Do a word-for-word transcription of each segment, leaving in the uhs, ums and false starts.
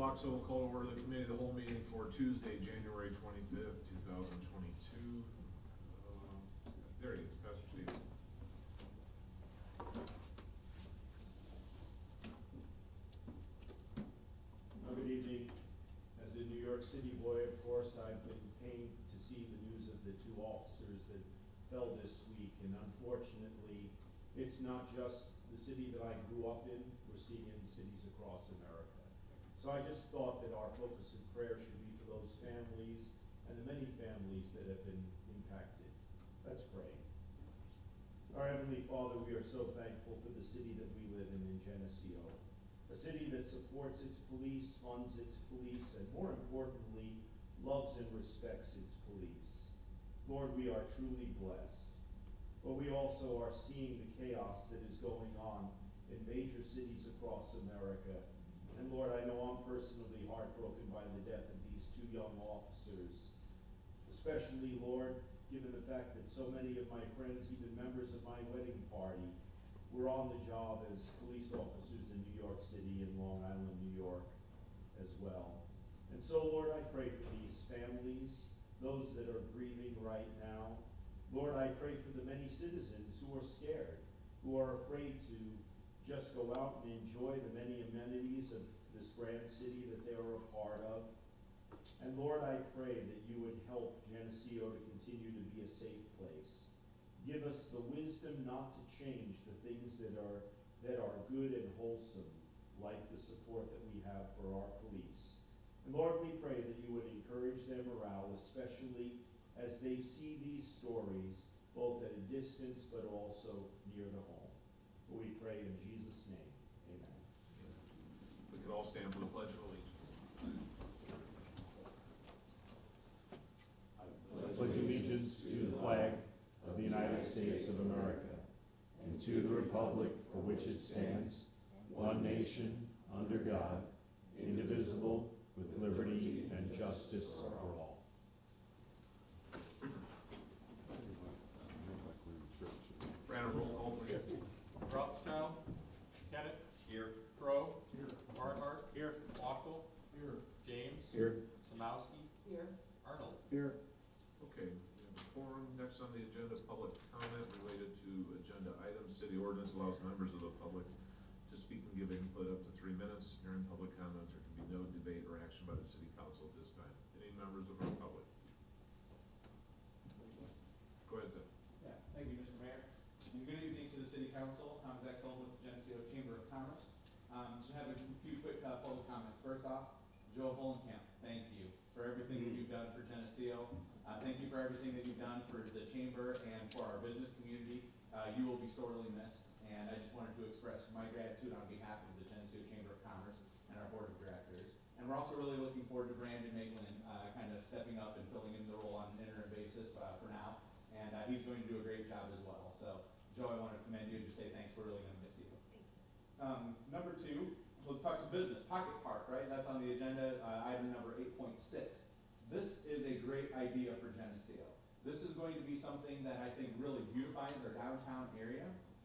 o'clock, so we'll call to order the committee of the whole meeting for Tuesday, January twenty-fifth, two thousand twenty-two. Uh, there he is, Pastor Steve. Well, good evening. As a New York City boy, of course, I've been pained to see the news of the two officers that fell this week, and unfortunately, it's not just the city that I grew up in. We're seeing it in cities across America. So I just thought that our focus in prayer should be for those families and the many families that have been impacted. Let's pray. Our Heavenly Father, we are so thankful for the city that we live in, in Geneseo. A city that supports its police, funds its police, and more importantly, loves and respects its police. Lord, we are truly blessed. But we also are seeing the chaos that is going on in major cities across America. And Lord, I know I'm personally heartbroken by the death of these two young officers. Especially, Lord, given the fact that so many of my friends, even members of my wedding party, were on the job as police officers in New York City and Long Island, New York as well. And so, Lord, I pray for these families, those that are grieving right now. Lord, I pray for the many citizens who are scared, who are afraid to just go out and enjoy the many amenities of this grand city that they are a part of. And Lord, I pray that you would help Geneseo to continue to be a safe place. Give us the wisdom not to change the things that are, that are good and wholesome, like the support that we have for our police. And Lord, we pray that you would encourage their morale, especially as they see these stories, both at a distance but also near to home. We pray in Jesus' name, amen. We could all stand for the Pledge of Allegiance. I pledge allegiance to the flag of the United States of America and to the republic for which it stands, one nation, under God, indivisible, with liberty and justice for all. Brandon, roll call, please. Rothschild. Kennett. Here. Crow. Here. Barnhart. Here. Wachtel. Here. James. Here. Samowski. Here. Arnold. Here. Okay, we have a quorum. Next on the agenda, public comment related to agenda items. City ordinance allows members of the public to speak and give input up to three minutes. During public comments, there can be no debate or action by the city council at this time. Any members of our public? Go ahead, Ted. Yeah, thank you, Mister Mayor. And good evening to the City Council. I'm Zach Sullivan with the Geneseo Chamber of Commerce. Um, just have a few quick uh, public comments. First off, Joe Holenkamp, thank you for everything that you've done for Geneseo. Uh, thank you for everything that you've done for the Chamber and for our business community. Uh, you will be sorely missed, and I just wanted to express my gratitude on behalf of the Geneseo Chamber of Commerce and our Board of Directors. And we're also really looking forward to Brandon Maitland uh, kind of stepping up and filling in the role on an interim basis uh, for now. And uh, he's going to do a great job as well. So, Joe, I want to commend you and just say thanks. We're really going to miss you. Um, number two, let's talk to business. Pocket Park, right? That's on the agenda, uh, item number eight point six. This is a great idea for Geneseo. This is going to be something that I think really beautifies our downtown area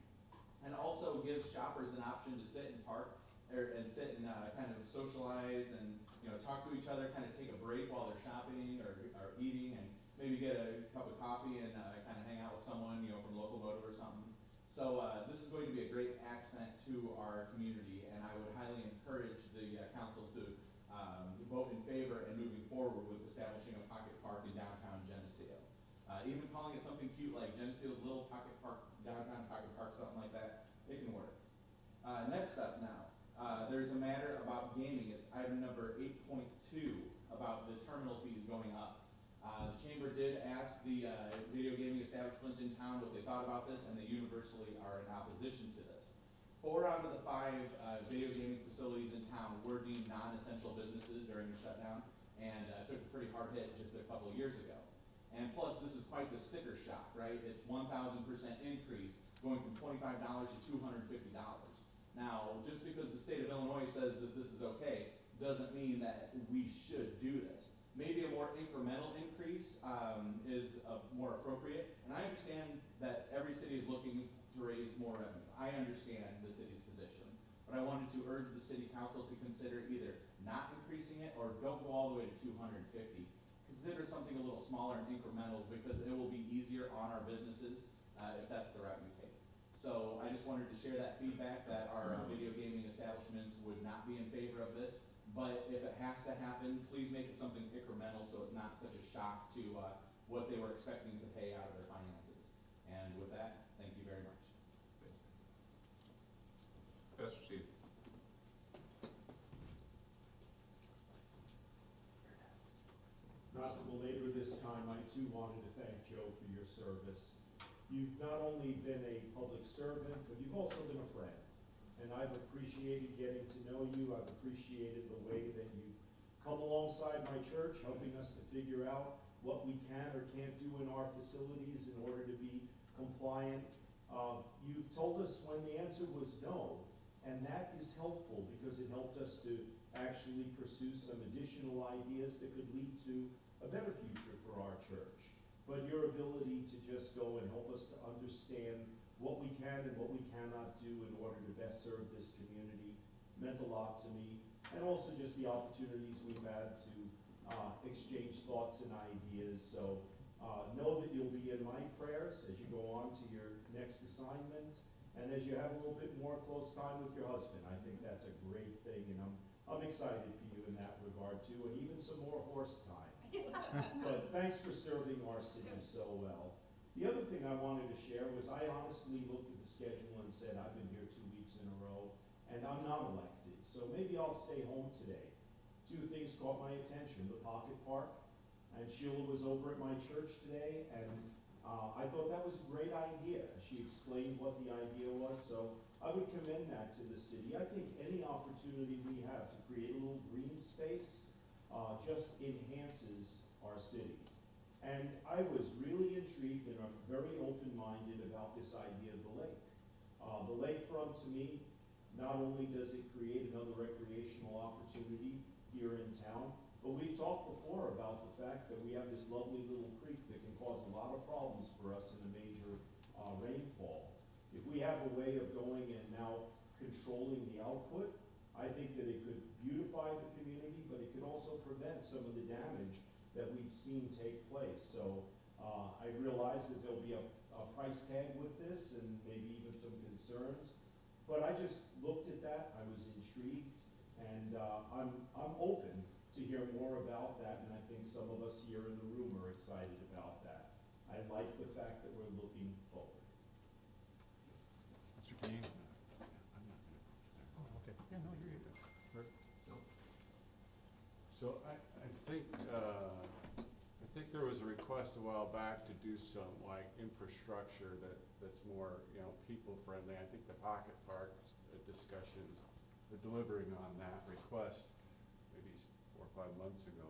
and also gives shoppers an option to sit and park or, and sit and uh, kind of socialize and, you know, talk to each other, kind of take a break while they're shopping or, or eating, and maybe get a cup of coffee and uh, kind of hang out with someone, you know, from locomotive or something. So uh, this is going to be a great accent to our community, and I would highly encourage the uh, council to um, vote in favor and moving forward with establishing a pocket park in downtown Geneseo. Uh, even calling it something cute like Geneseo's Little Pocket Park, downtown pocket park, something like that, it can work. Uh, next up now, uh, there's a matter about gaming. It's item number eight point two about the terminal fees going up. Uh, the Chamber did ask the uh, video gaming establishments in town what they thought about this, and they universally are in opposition to this. Four out of the five uh, video gaming facilities in town were deemed non-essential businesses during the shutdown, and uh, took a pretty hard hit just a couple of years ago. And plus, this is quite the sticker shock, right? It's one thousand percent increase, going from twenty-five dollars to two hundred fifty dollars. Now, just because the state of Illinois says that this is okay, doesn't mean that we should do this. Maybe a more incremental increase um, is uh, more appropriate. And I understand that every city is looking to raise more revenue. I understand the city's position. But I wanted to urge the city council to consider either not increasing it, or don't go all the way to two hundred fifty. Consider something a little smaller and incremental, because it will be easier on our businesses, uh, if that's the route we take. So I just wanted to share that feedback, that our uh, video gaming establishments would not be in favor of this. But if it has to happen, please make it something incremental, so it's not such a shock to, uh, what they were expecting to pay out of their finances. And with that, thank you very much. Pastor Steve. Not to belabor this time, I too wanted to thank Joe for your service. You've not only been a public servant, but you've also been a friend. And I've appreciated getting to know you. I've appreciated the way that you come alongside my church, helping us to figure out what we can or can't do in our facilities in order to be compliant. Uh, you've told us when the answer was no, and that is helpful because it helped us to actually pursue some additional ideas that could lead to a better future for our church. But your ability to just go and help us to understand what we can and what we cannot do in order to best serve this community meant a lot to me. And also just the opportunities we've had to uh, exchange thoughts and ideas. So uh, know that you'll be in my prayers as you go on to your next assignment. And as you have a little bit more close time with your husband, I think that's a great thing. And I'm, I'm excited for you in that regard too, and even some more horse time. But thanks for serving our city so well. The other thing I wanted to share was I honestly looked at the schedule and said, I've been here two weeks in a row, and I'm not elected, so maybe I'll stay home today. Two things caught my attention, the Pocket Park, and Sheila was over at my church today, and uh, I thought that was a great idea. She explained what the idea was, so I would commend that to the city. I think any opportunity we have to create a little green space uh, just enhances our city. And I was really intrigued and I'm very open-minded about this idea of the lake. Uh, the lakefront, to me, not only does it create another recreational opportunity here in town, but we've talked before about the fact that we have this lovely little creek that can cause a lot of problems for us in a major uh, rainfall. If we have a way of going and now controlling the output, I think that it could beautify the community, but it could also prevent some of the damage that we've seen take place. So uh, I realize that there'll be a, a price tag with this and maybe even some concerns, but I just looked at that, I was intrigued, and uh, I'm, I'm open to hear more about that, and I think some of us here in the room are excited about that. I like the fact that we're looking forward. Mister King? I'm not gonna- Oh, okay. Yeah, no, you're good. No. So I, I think, uh, I think there was a request a while back to do some like infrastructure that, that's more, you know, people friendly. I think the Pocket Park uh, discussions are delivering on that request maybe s- four or five months ago.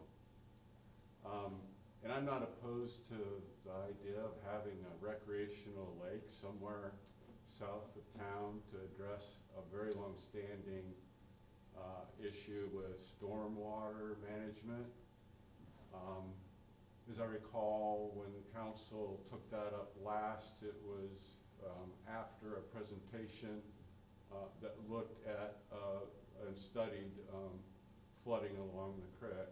Um, and I'm not opposed to the idea of having a recreational lake somewhere south of town to address a very long-standing uh, issue with stormwater management. Um, as I recall, when council took that up last, it was um, after a presentation uh, that looked at uh, and studied um, flooding along the creek.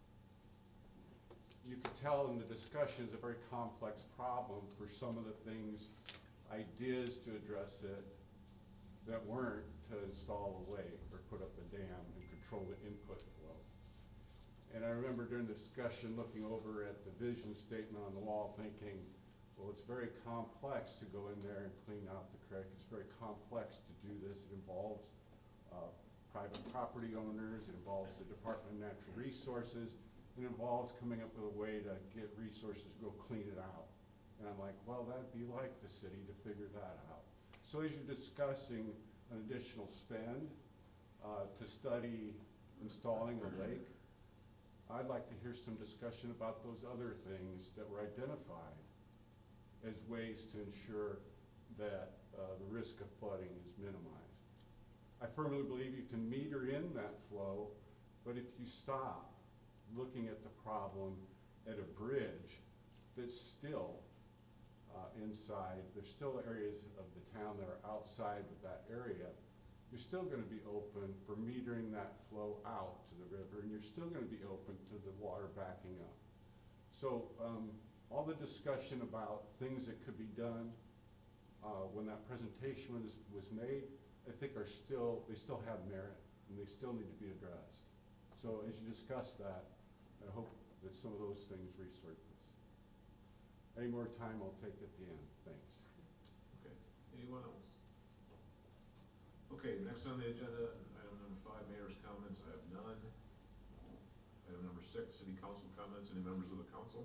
You could tell in the discussion it's a very complex problem for some of the things, ideas to address it that weren't to install a lake or put up a dam and control the input flow. And I remember during the discussion looking over at the vision statement on the wall thinking, well, it's very complex to go in there and clean out the creek. It's very complex to do this. It involves uh, private property owners. It involves the Department of Natural Resources. It involves coming up with a way to get resources to go clean it out. And I'm like, well, that'd be like the city to figure that out. So as you're discussing an additional spend uh, to study installing a lake, I'd like to hear some discussion about those other things that were identified as ways to ensure that uh, the risk of flooding is minimized. I firmly believe you can meter in that flow, but if you stop looking at the problem at a bridge that's still uh, inside, there's still areas of the town that are outside of that area you're still gonna be open for metering that flow out to the river, and you're still gonna be open to the water backing up. So, um, all the discussion about things that could be done, uh, when that presentation was, was made, I think are still, they still have merit, and they still need to be addressed. So as you discuss that, I hope that some of those things resurface. Any more time I'll take at the end, thanks. Okay, anyone else? Okay, next on the agenda, item number five, mayor's comments, I have none. Item number six, city council comments, any members of the council?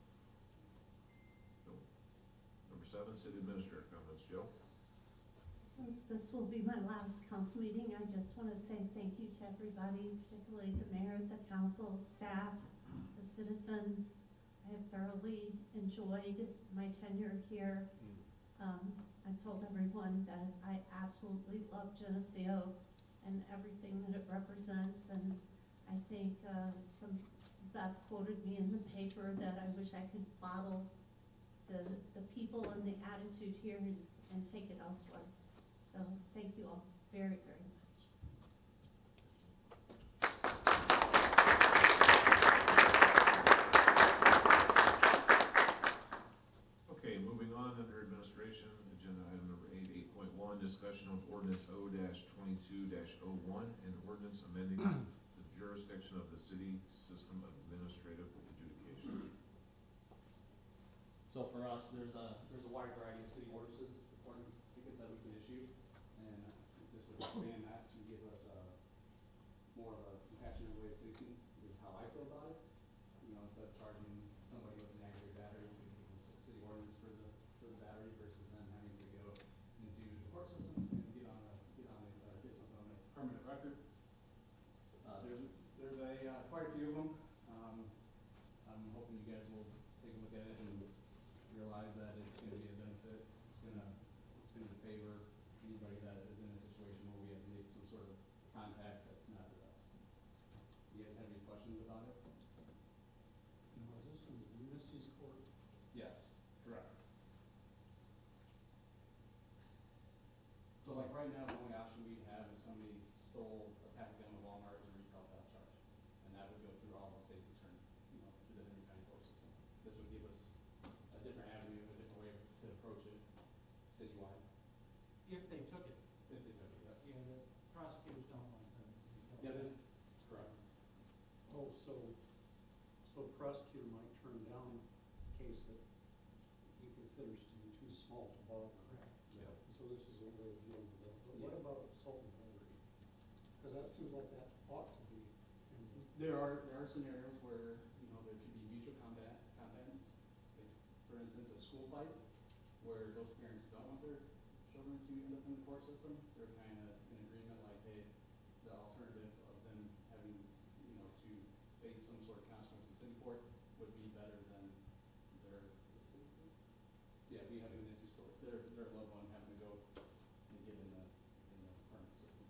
No. Number seven, city administrator comments, Joe? Since this will be my last council meeting, I just want to say thank you to everybody, particularly the mayor, the council, staff, the citizens. I have thoroughly enjoyed my tenure here. Um, I've told everyone that I absolutely love Geneseo and everything that it represents, and I think uh, some Beth quoted me in the paper that I wish I could bottle the the people and the attitude here and, and take it elsewhere. So thank you all very, very much. Okay, moving on under administration, agenda item number eight, eight point one, discussion of ordinance O twenty-two dash oh one and ordinance amending the jurisdiction of the city system of administrative adjudication. So for us, there's a, there's a wide variety of city ordinances, ordinance tickets that we can issue, and this would expand that to give us a more of a compassionate way of policing, is how I feel about it. You know, instead of charging somebody with an aggravated battery, we can use the city ordinance for the, for the battery versus them having to go into the court system and get on a, get on a, uh, get something on a permanent record. Uh, there's, there's a, uh, quite a few of them. Um, I'm hoping you guys will take a look at it and realize that it's gonna be a benefit. It's gonna, it's gonna favor anybody that is in a situation where we have to make some sort of contact that's not with us. You guys have any questions about it? Now, is this in Ulysses Court? Yes, correct. So like right now, the only option we have is somebody stole a pack gun at Walmart and recalled that charge. And that would go through all the state's attorney, you know, through the Henry County Court system. This would give us a different avenue, a different way to approach it citywide, If they took it. if they took it. Yep. Yeah, the prosecutors don't want them. Yeah, that is correct. Oh, so, so the prosecutor might turn down a case that he considers to be too small to borrow a crack. Yeah. So this is a way of dealing with that. But what Yeah. about assault and battery? Because that seems like that ought to be. in- There are, there are scenarios where, you know, there could be mutual combat, combatants. Like, for instance, a school fight, where those parents don't want their children to end up in the court system. They're kind of in agreement, like, hey, the alternative of them having, you know, to face some sort of consequence in city court would be better than their, yeah, we have an issue court, their, their loved one having to go and get in the, in the permanent system.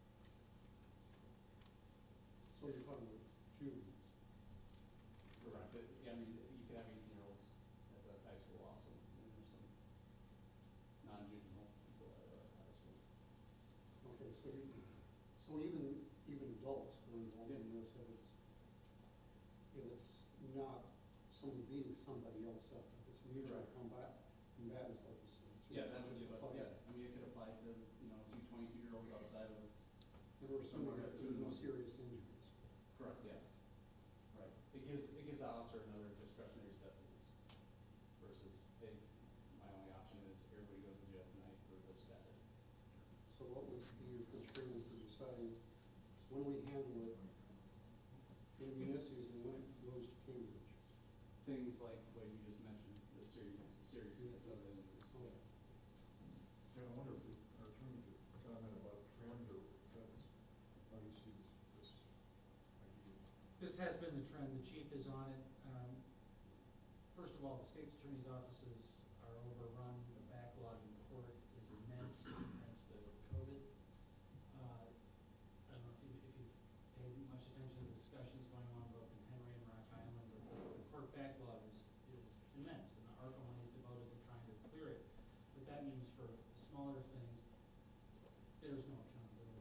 So you're talking about juveniles. Correct, but, yeah, I mean, you could have eighteen-year-olds at the high school also, and there's some non-juvenile people at the high school. Okay, so you, so even, even adults are involved in this if it's, if it's not someone beating somebody else up, if it's mutual Correct. combat, combatants like you said. So Yeah, it's that would be, apply. like- yeah, I mean, it could apply to, you know, two twenty-two-year-olds outside of, And we're assuming Somewhere that to there's no the- serious injuries. correct, yeah. Right, it gives, it gives the officer another discretionary step to use versus, hey, my only option is everybody goes to jail tonight for this Saturday. So what would be your constraint for deciding when we handle it in municipalities and when it goes to Cambridge? Things like what you just mentioned, the seriousness, the seriousness of it. Okay. Yeah, I wonder if the- our attorney could comment about trend or trends, how you see this, this idea. This has been the trend, the chief is on it. Um, First of all, the state's attorney's offices are overrun, the backlog in court is immense, thanks to COVID. Uh, I don't know if you, if you've paid much attention to the discussions going on both in Henry and Rock Island, but the the court backlog is, is immense, and the ARPA money is devoted to trying to clear it. But that means for smaller things, there's no accountability.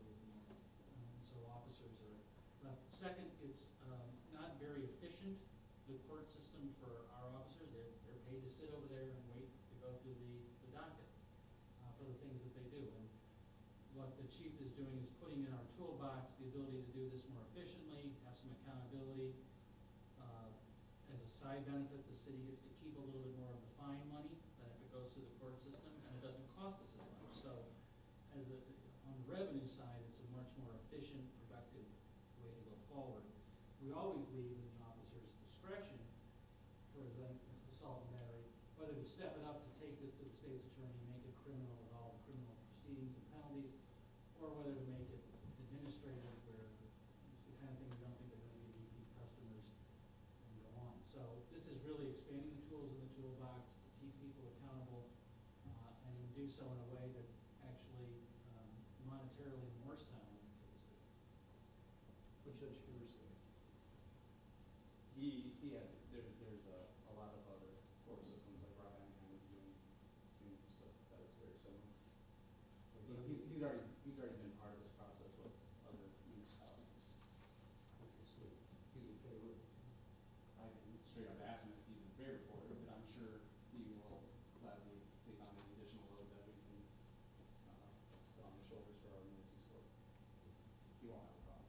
second, it's um, not very efficient, the court system for our officers. They're, they're paid to sit over there and wait to go through the, the docket uh, for the things that they do. And what the chief is doing is putting in our toolbox the ability to do this more efficiently, have some accountability. Uh, as a side benefit, the city gets to keep a little bit more of the fine money than if it goes through the court system, and it doesn't cost us as much. So as a, on the revenue side, it's a much more efficient, productive way to go forward. We always leave in the officer's discretion for the assault and battery, whether to step it up to take this to the state's attorney, make it criminal with all the criminal proceedings and penalties, or whether to make it administrative where it's the kind of thing we don't think they're going to be repeat customers and go on. So this is really expanding the tools in the toolbox to keep people accountable uh, and do so in a way that actually um, monetarily more sound for the state. What Judge Hoover say? He, he has, there, there's a, a lot of other court systems like Rob Anaheim is doing, doing stuff that is very similar. So he, he's, he's already, he's already been part of this process with other municipalities. Okay, so he's in favor. I can straight up ask him if he's in favor for it, but I'm sure he will gladly take on any additional load that we can, uh, put on the shoulders for our emergency score. He won't have a problem.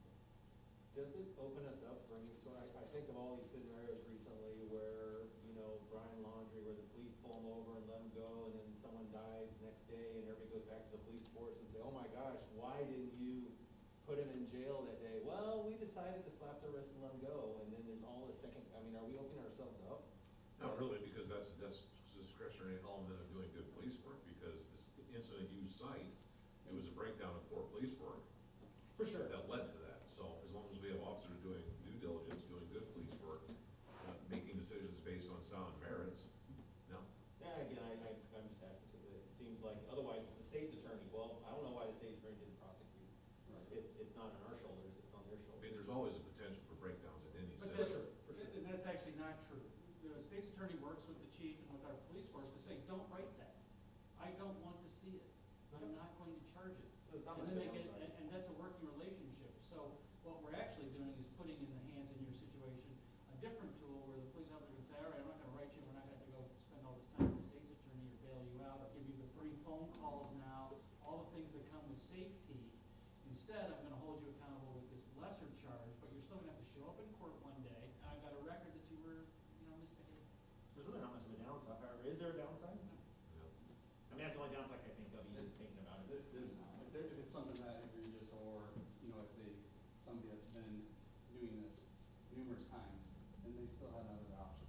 Does it open us up for any sort, I, I think of all these scenarios recently where, you know, Brian Laundrie, where the police pull him over and let him go, and then someone dies next day, and everybody goes back to the police force and say, oh my gosh, why didn't you put him in jail that day? Well, we decided to slap the wrist and let him go, and then there's all this second, I mean, are we opening ourselves up? Not really, because that's, that's discretionary element of doing good police work, because this incident you cite, it was a breakdown of poor police work. For sure. That led to that. So as long as we have officers doing due diligence, doing good police work, uh, making decisions based on sound merits, no. Yeah, again, I, I, I'm just asking, because it seems like, otherwise, it's the state's attorney. Well, I don't know why the state's attorney didn't prosecute. It's, it's not on our shoulders, it's on their I mean, shoulders. there's always a potential for breakdowns in any But system. that's, and that's actually not true. The state's attorney works with the chief and with our police force to say, don't write that. I don't want to see it. I'm not going to charge it. So it's not And much then of they a get, downside. and, and that's a working relationship. So what we're actually doing is putting in the hands, in your situation, a different tool where the police officer can say, all right, I'm not gonna write you, we're not gonna have to go spend all this time with the state's attorney or bail you out, I'll give you the free phone calls now, all the things that come with safety. Instead, I'm gonna hold you accountable with this lesser charge, but you're still gonna have to show up in court one day, and I've got a record that you were, you know, misbehaving. There's really not much of a downside, or is there a downside? No. I mean, that's the only downside I can think of, even thinking about it. There, there's not, if there, if it's something that egregious or, you know, it's a, somebody that's been doing this numerous times, then they still have another option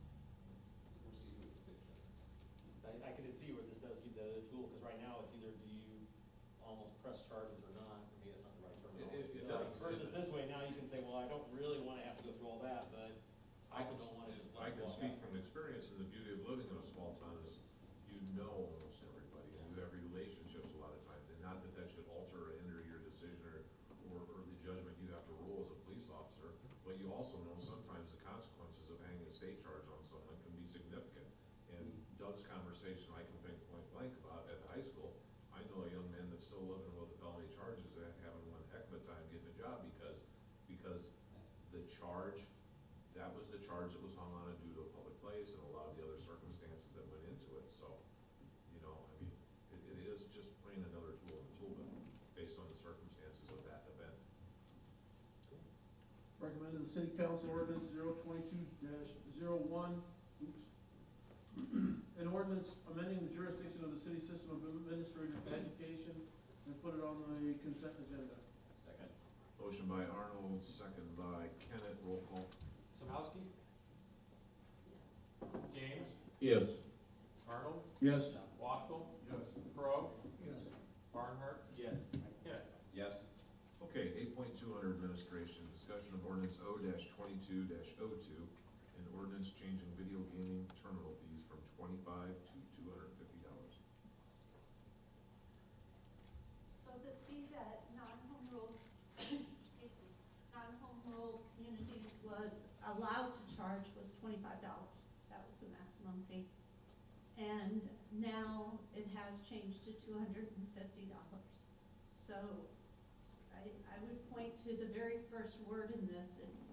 to proceed with the state charge. I, I can just see where this does give the other tool, because right now, it's either do you almost press charges or not, for me, that's not the right terminology. It- it So, does. Versus this way, now you can say, well, I don't really wanna have to go through all that, but I I also can, don't wanna just I let it can walk speak out. from experience, and the beauty of living in a small town is you know almost everybody, and you have relationships a lot of times, and not that that should alter or hinder your decision or, or, or the judgment you have to rule as a police officer, but you also know sometimes the consequences of hanging a state charge on someone can be significant. And Doug's conversation, I can think point blank about at the high school, I know a young man that's still living with the felony charges and having one heck of a time getting a job because, because the charge, that was the charge that was hung on it due to a public place and a lot of the other circumstances that went into it, so, you know, I mean, it, it is just plain another tool in the tool belt, based on the circumstances of that event. Recommended the city council ordinance zero twenty-two dash zero one, oops. An ordinance amending the jurisdiction of the city system of administrative education and put it on the consent agenda. Second. Motion by Arnold, second by Kenneth, roll call. Samowski? James? Yes. Arnold? Yes. Wachtel? Yes. Crowe? Yes. Barnhart? Yes. Kent? Yes. Okay, eight point two under administration, discussion of ordinance O twenty-two 2 an ordinance changing video gaming terminal fees from twenty-five to two hundred and fifty dollars. So the fee that non-home rule, excuse me, non-home rule communities was allowed to charge was twenty-five dollars. That was the maximum fee. And now it has changed to two hundred and fifty dollars. So I, I would point to the very first word in this. It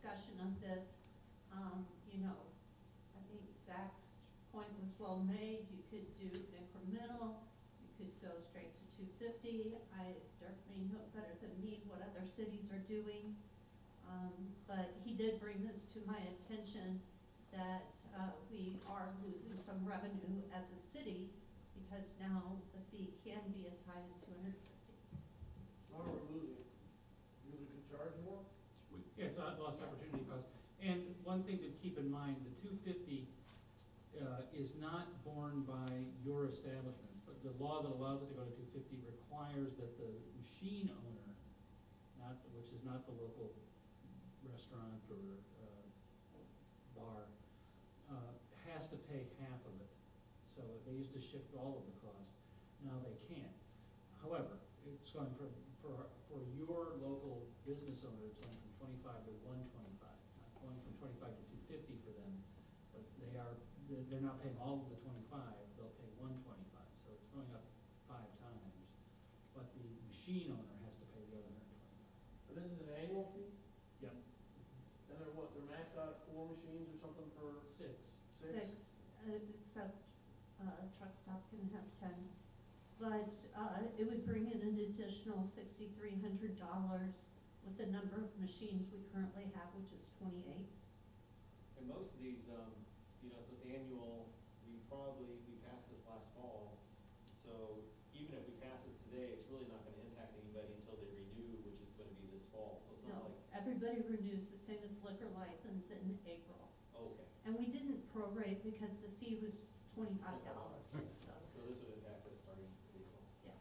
discussion of this. Um, you know, I think Zach's point was well made. You could do incremental, you could go straight to two fifty. I, Dirk may know better than me what other cities are doing. Um, but he did bring this to my attention that, uh, we are losing some revenue as a city because now the fee can be as high as two hundred fifty. Now we're losing, because we can charge more? We- Yeah, it's a lost opportunity cost. And one thing to keep in mind, the two fifty, uh, is not borne by your establishment. But the law that allows it to go to two fifty requires that the machine owner, not, which is not the local restaurant or, uh, bar, uh, has to pay half of it. So they used to shift all of the cost, now they can't. However, it's going from, for, for your local business owner, it's going from twenty-five to one twenty-five, not going from twenty-five to two fifty for them, but they are, they're, they're not paying all of the twenty-five, they'll pay one twenty-five, so it's going up five times. But the machine owner has to pay the other hundred twenty-five. And this is an annual fee? Yep. And they're what, they're maxed out at four machines or something per Six. six? Six, uh, except, uh, truck stop can have ten. But, uh, it would bring in an additional sixty-three hundred dollars with the number of machines we currently have, which is twenty-eight. And most of these, um, you know, so it's annual, we probably, we passed this last fall, so even if we pass this today, it's really not gonna impact anybody until they renew, which is gonna be this fall, so it's No, not like, everybody renews the same as liquor license in April. okay. And we didn't prorate because the fee was twenty-five dollars, so, So this would impact us starting April. yeah.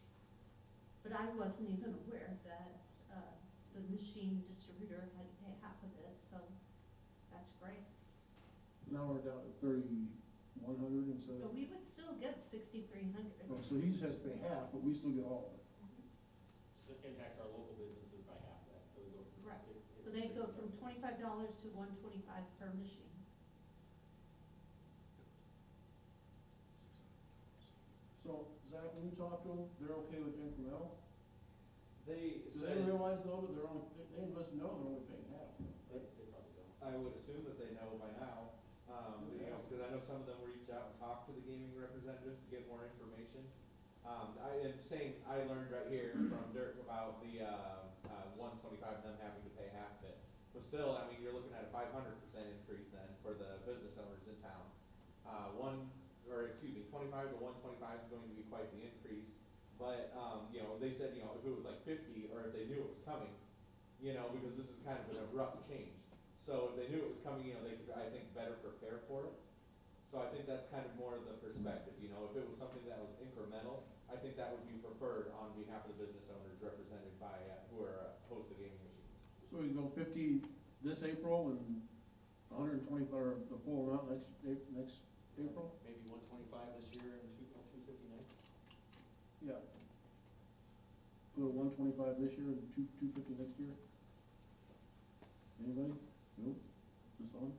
But I wasn't even aware that, uh, the machine distributor had to pay half of it, so that's great. Now we're down to thirty-one hundred instead But of, we would still get sixty-three hundred. oh, so he just has to pay half, but we still get all of it. Just it impacts our local businesses by half that, so we go from. Correct. it- it's So they go increased from by- twenty-five dollars to one twenty-five per machine. So, Zach, when you talk to them, they're okay with incremental? They Do they realize though that they're only, they, they must know they're only paying half? They, they probably don't. I would assume that they know by now, um, you know, because I know some of them reach out and talk to the gaming representatives to get more information. Um, I, and same, I learned right here from Dirk about the, uh, uh, one twenty-five, them having to pay half of it. But still, I mean, you're looking at a five hundred percent increase then for the business owners in town. Uh, one, or excuse me, twenty-five to one twenty-five is going to be quite the increase. But, um, you know, they said, you know, if it was like fifty, or if they knew it was coming, you know, because this is kind of an abrupt change. So if they knew it was coming, you know, they could, I think, better prepare for it. So I think that's kind of more of the perspective, you know, if it was something that was incremental, I think that would be preferred on behalf of the business owners represented by, uh, who are, uh, host the gaming machines. So we can go fifty this April and hundred and twenty, or the full amount next, A- next April? Maybe one twenty-five this year and two, two fifty next. Yeah. Go to one twenty-five this year and two, two fifty next year? Anybody? Nope. This on?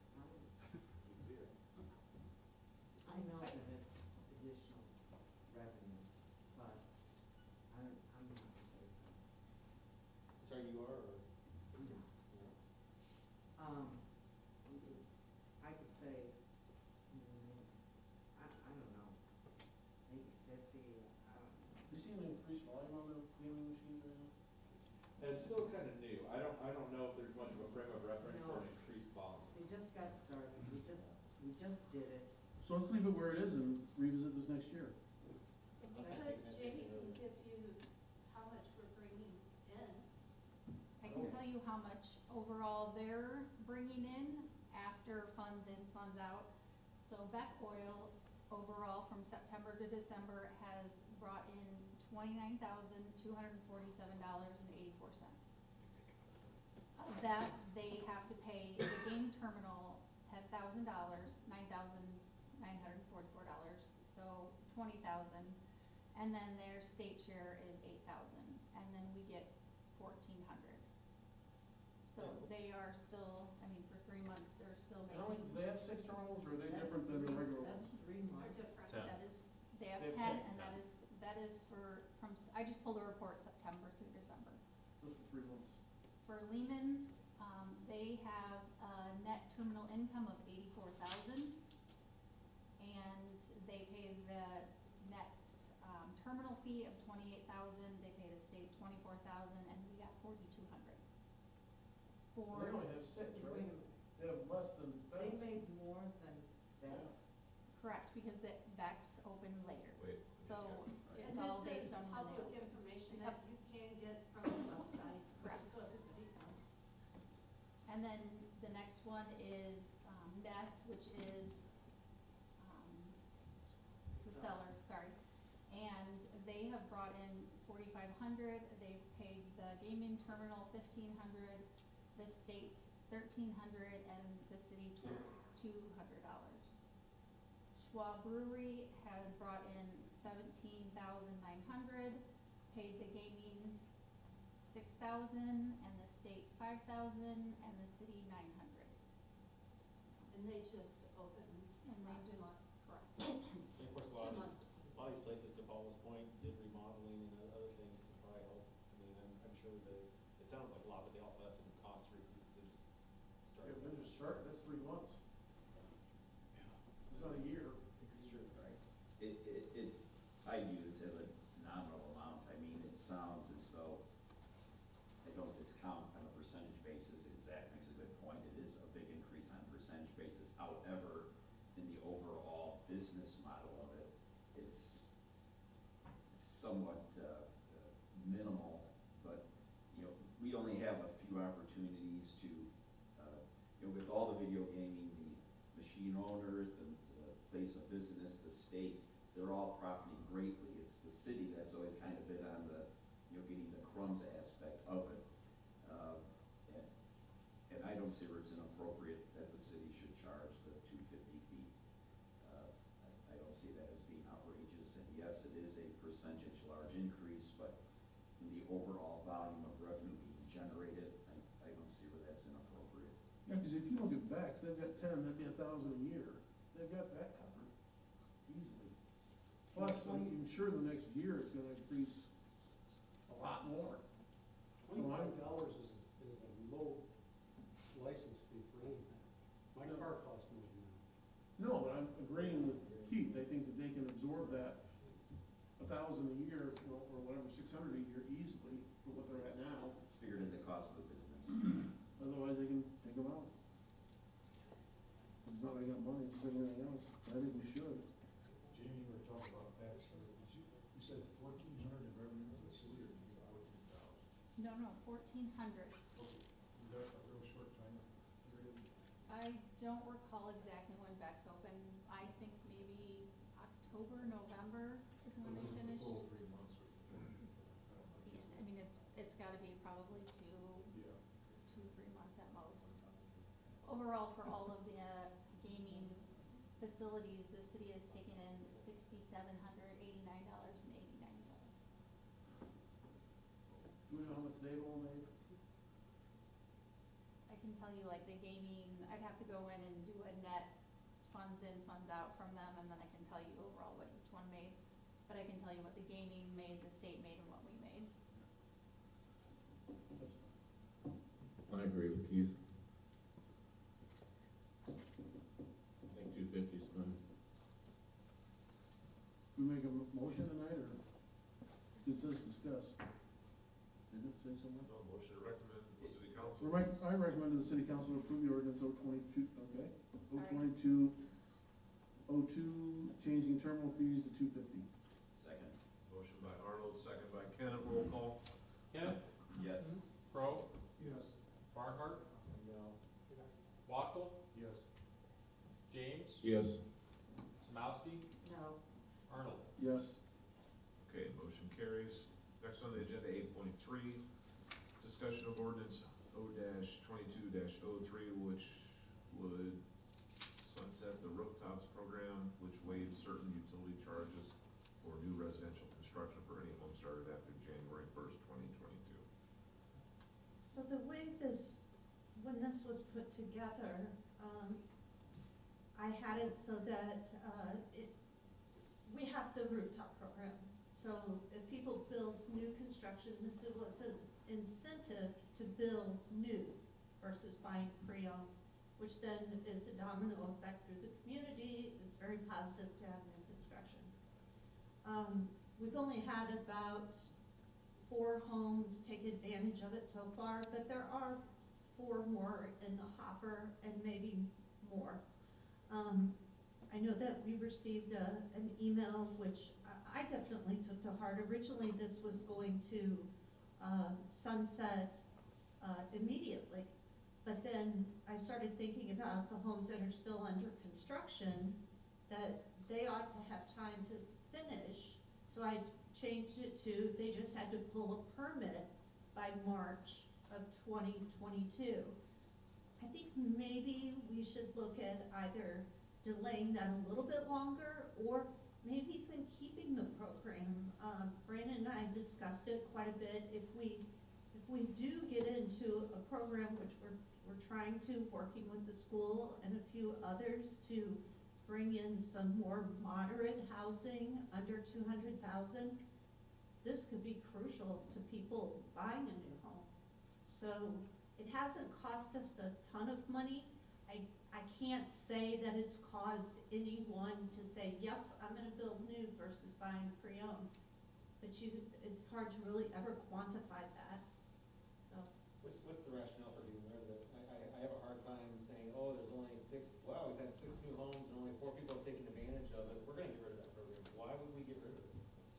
I know that it's additional revenue, but I'm, I'm not in favor. Sorry, you are, or? No. No? Um, I could say, mm, I, I don't know, maybe fifty, I don't know. You see an increased volume on the gaming machines right now? And it's still kind of new, I don't, I don't know if there's much of a frame of reference for an No. increased volume. We just got started, we just, we just did it. So let's leave it where it is and revisit this next year. If Okay. you could, Jamie can give you how much we're bringing in. I can tell you how much overall they're bringing in after funds in, funds out. So Beck Oil overall from September to December has brought in twenty-nine thousand, two hundred and forty-seven dollars and eighty-four cents. Of that, they have to pay the game terminal ten thousand dollars, nine thousand nine hundred and forty-four dollars, so twenty thousand. And then their state share is eight thousand, and then we get fourteen hundred. So they are still, I mean, for three months, they're still And how many, making. do they have six terminals or are they That's different than the three- regular That's ones? three Are months. different. That is, they have They have ten, ten. and that is, that is for, from, s- I just pulled a report September through December. Those are three months. For Lehman's, um, they have a net terminal income of eighty-four thousand. And they pay the net, um, terminal fee of twenty-eight thousand, they pay the state twenty-four thousand, and we got forty-two hundred. They For, only have six, Wait a right? minute. They have less than They Bex. made more than that. correct, because the Bex opened later, Wait. so yeah, it's all based on when they public open. information Yep. that you can get from the website. Correct. So everybody knows. And then the next one is, um, Ness, which is, um, the seller, sorry. And they have brought in forty-five hundred, they've paid the gaming terminal fifteen hundred, the state thirteen hundred, and the city two hundred dollars. Schwab Brewery has brought in seventeen thousand nine hundred, paid the gaming six thousand, and the state five thousand, and the city nine hundred. And they just opened And they last just, month. correct. And of course, a lot Two of months. these, a lot of these places, to Paul's point, did remodeling and other things to probably help. I mean, I'm, I'm sure that it's, it sounds like a lot, but they also have some costs for, to just start. If they're just starting, that's three months. It's not a year. It's true. Right. It, it, it, I view this as a nominal amount. I mean, it sounds as though they don't discount on a percentage basis. Zach makes a good point. It is a big increase on a percentage basis. However, in the overall business model of it, it's somewhat uh, uh, minimal. But, you know, we only have a few opportunities to, uh, you know, with all the video gaming, the machine owners, the, the place of business, the state, they're all profiting greatly. It's the city that's always kind of been on the, you know, getting the crumbs aspect of it. Uh, and, and I don't see where it's inappropriate that the city should charge the two fifty fee. Uh, I, I don't see that as being outrageous. And yes, it is a percentage large increase, but in the overall volume of revenue being generated, I, I don't see where that's inappropriate. Yeah, because if you look at Bex, they've got ten, that'd be a thousand a year. They've got that covered easily. Plus, I'm I'm sure the next year it's gonna increase a lot more. Twenty-five dollars is, is a low license fee for anything. My car costs more than that. No, but I'm agreeing with Keith. I think that they can absorb that a thousand a year, or or whatever, six hundred a year easily for what they're at now. It's figured in the cost of the business. Otherwise, they can take them out. It's not like I got money, it's like anything else. I think we should. Jamie, we were talking about tax, did you, you said fourteen hundred in revenue for the city, or did you fourteen thousand? No, no, fourteen hundred. Okay, is that a real short time period? I don't recall exactly when Bex opened. I think maybe October, November is when they finished. Full three months or? Yeah, I mean, it's, it's gotta be probably two, Yeah. two, three months at most. Overall, for all of the uh, gaming facilities, the city has taken in sixty-seven hundred eighty-nine dollars and eighty-nine cents. Do we know how much they've all made? I can tell you like the gaming, I'd have to go in and do a net funds in, funds out from them, and then I can tell you overall what each one made. But I can tell you what the gaming made, the state made, and what we made. I agree with Keith. I think two fifty's fine. We make a mo- motion tonight, or it says discuss? Didn't it say somewhere? No motion to recommend to the city council. So right, I recommend to the city council to approve the ordinance O twenty-two, okay? O Sorry. twenty-two, O two, changing terminal fees to two fifty. Second. Motion by Arnold, second by Kenneth, roll call. Kenneth, Yes. Crowe, Yes. Barnhart, No. Wackel, Yes. James, Yes. Samowski, No. Arnold. Yes. Okay, motion carries. Next on the agenda, eight point three, discussion of ordinance O twenty-two 3 which would sunset the rooftops program, which waives certain utility charges for new residential construction for any home started after January first, twenty twenty-two. So the way this, when this was put together, um, I had it so that, uh, it, we have the rooftop program. So if people build new construction, this was an incentive to build new. versus buying pre-owned, which then is a domino effect through the community. It's very positive to have new construction. Um, we've only had about four homes take advantage of it so far, but there are four more in the hopper and maybe more. Um, I know that we received a, an email, which I, I definitely took to heart. Originally, this was going to uh, sunset uh, immediately, but then I started thinking about the homes that are still under construction, that they ought to have time to finish. So I changed it to, they just had to pull a permit by March of twenty twenty-two. I think maybe we should look at either delaying that a little bit longer, or maybe even keeping the program. Um, Brandon and I discussed it quite a bit. If we, if we do get into a program, which we're, we're trying to, working with the school and a few others to bring in some more moderate housing under two hundred thousand, this could be crucial to people buying a new home. So it hasn't cost us a ton of money. I, I can't say that it's caused anyone to say, yep, I'm gonna build new versus buying pre-owned. But you, it's hard to really ever quantify that, so. What's, what's the rationale for getting rid of it? I, I, I have a hard time saying, oh, there's only six, wow, we've had six new homes and only four people have taken advantage of it. We're gonna get rid of that program. Why would we get rid of it?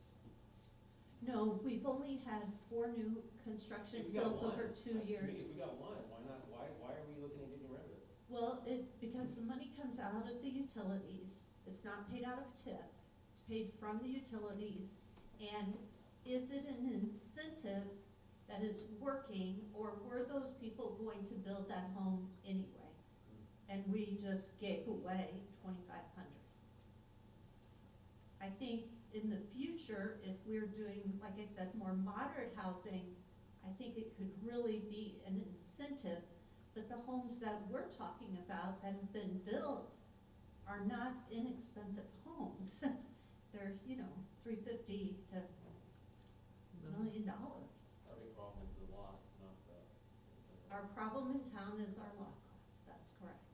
No, we've only had four new construction If we got built one, over two to years. me, if we got one, why not, why, why are we looking at getting rid of it? Well, it, because the money comes out of the utilities, it's not paid out of T I F, it's paid from the utilities, and is it an incentive that is working, or were those people going to build that home anyway? And we just gave away twenty-five hundred. I think in the future, if we're doing, like I said, more moderate housing, I think it could really be an incentive. But the homes that we're talking about that have been built are not inexpensive homes. They're, you know, three fifty to a million dollars. Our big problem is the lots, not the incentive. Our problem in town is our lot costs, that's correct.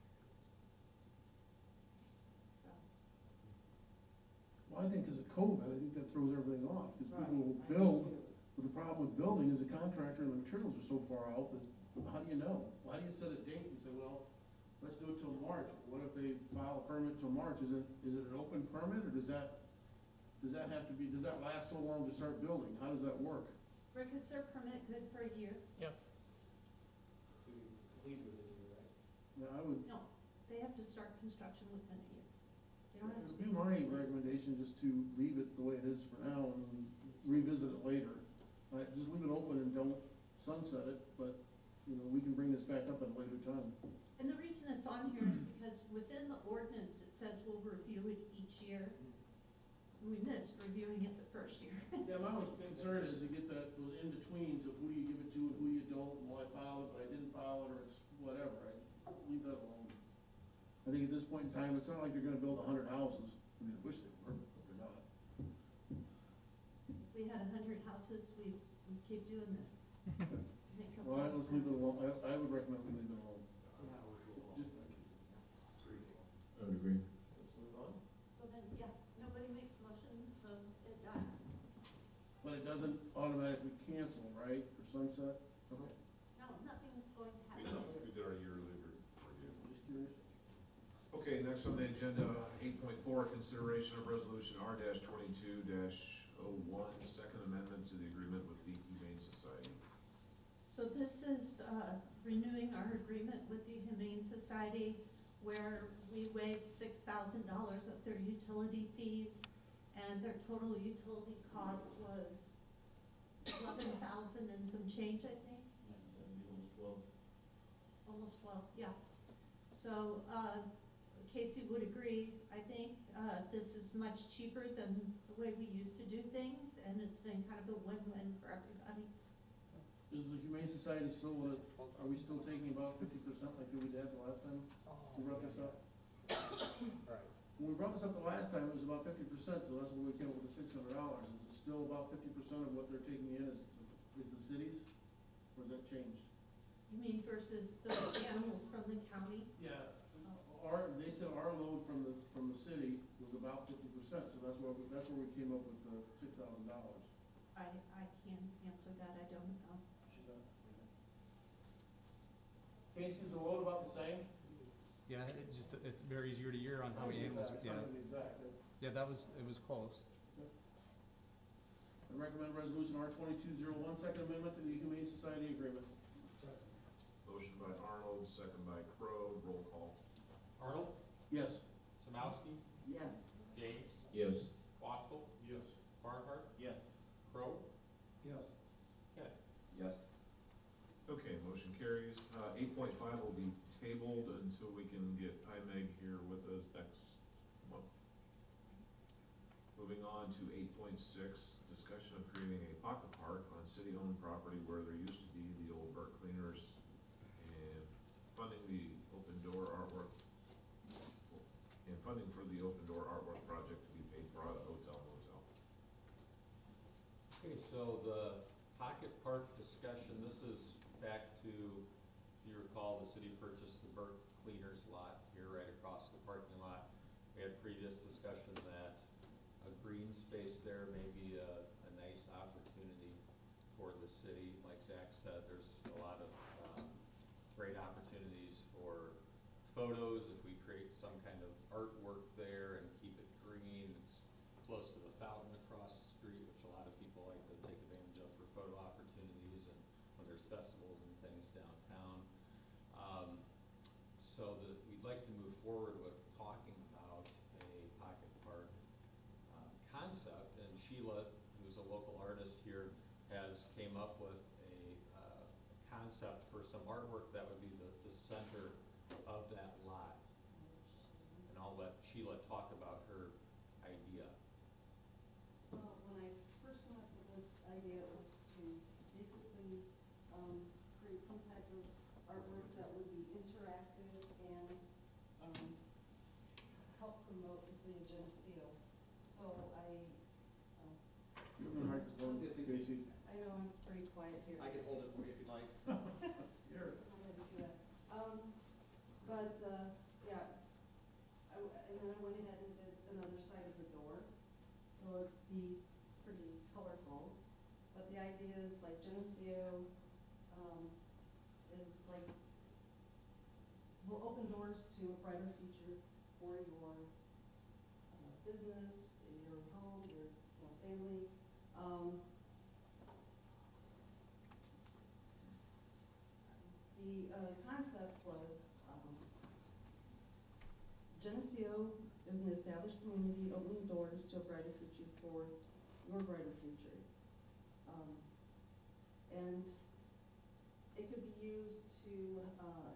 So, Well, I think because of COVID, I think that throws everything off, because Right. people will build, but the problem with building is the contractor and the materials are so far out that, how do you know? Well, how do you set a date and say, well, let's do it till March? What if they file a permit till March? Is it, is it an open permit, or does that, does that have to be, does that last so long to start building? How does that work? Rick, is their permit good for a year? Yes. To leave with it, right? Yeah, I would, No, they have to start construction within a year. They don't have it to. would be my recommendation just to leave it the way it is for now and revisit it later. Uh, just leave it open and don't sunset it, but, you know, we can bring this back up at a later time. And the reason it's on here is because within the ordinance, it says we'll review it each year. We missed reviewing it the first year. Yeah, my only concern is to get that, those in-betweens of who do you give it to and who you don't, and well, I filed it, but I didn't file it, or it's whatever, I leave that alone. I think at this point in time, it's not like they're gonna build a hundred houses, I mean, I wish they were, but they're not. If we had a hundred houses, we, we keep doing this. Make a Well, lot of let's leave it sense. alone, I, I would recommend we leave it alone. Just, I would agree. Let's move on. So then, yeah, nobody makes motion, so it dies. but it doesn't automatically cancel, right, or sunset? Okay. No, nothing's going to We, happen. we did our yearly re- review. Just curious. Okay, next on the agenda, eight point four, consideration of resolution R twenty-two dash oh one, second amendment to the agreement with the Humane Society. So this is uh, renewing our agreement with the Humane Society, where we waived six thousand dollars of their utility fees, and their total utility cost was eleven thousand and some change, I think. Almost twelve. Almost twelve, yeah. So uh, Casey would agree, I think, uh, this is much cheaper than the way we used to do things, and it's been kind of a win-win for everybody. Is the Humane Society still, uh, are we still taking about fifty percent like we did the last time we brought this up? Right. When we brought this up the last time, it was about fifty percent, so that's when we came up with the six hundred dollars. Is it still about fifty percent of what they're taking in is, is the cities, or has that changed? You mean versus the animals from the county? Yeah, our, they said our load from the, from the city was about fifty percent, so that's where, we- that's where we came up with the six thousand dollars. I, I can't answer that, I don't know. Casey, is the load about the same? Yeah, it just, it varies year to year on how many animals, It's yeah. not even exact. Yeah, that was, it was close. I recommend resolution R twenty-two zero one, second amendment to the Humane Society Agreement. Motion by Arnold, second by Crowe, roll call. Arnold, Yes. Samowski, Yes. James, Yes. Wackel, Yes. Barnhart, Yes. Crowe, Yes. Kenneth. Yes. Okay, motion carries. Uh, eight point five will be tabled until we can get I M E G here with us next month. Moving on to eight point six, discussion of creating a pocket park on city-owned property where there used to be the old Burke Cleaners, and funding the open door artwork, and funding for the open door artwork project to be paid for out of hotel motel. Okay, so the pocket park discussion, this is back to, if you recall, the city purchased the Burke Cleaners lot here right across the parking lot. We had previous discussion that a green space there may be a, a nice opportunity for the city. Like Zach said, there's a lot of um, great opportunities for photos if we create some kind of artwork there and keep it green. It's close to the fountain across the street, which a lot of people like to take advantage of for photo opportunities and when there's festivals and things downtown. Um, so that we'd like to move forward with talking about a pocket park um, concept, and Sheila, who's a local artist here, has came up with a uh, concept for some artwork that would be the, the center of that lot. And I'll let Sheila talk about her idea. Well, when I first came up with this idea, it was to basically um, create some type of artwork that would be interactive and um, help promote the city of Geneseo. So I, um, Give him a microphone, Casey. I know I'm pretty quiet here. I can hold it for you if you'd like. Here. I'm gonna do that. Um, but, uh, yeah, I, w- and then I went ahead and did another side of the door, so it'd be pretty colorful. But the idea is like Geneseo, um, is like, will open doors to a brighter future for your, uh, business, your home, your, you know, family. Um, The uh, concept was, um, Geneseo is an established community opening doors to a brighter future for your brighter future. Um, and it could be used to, uh,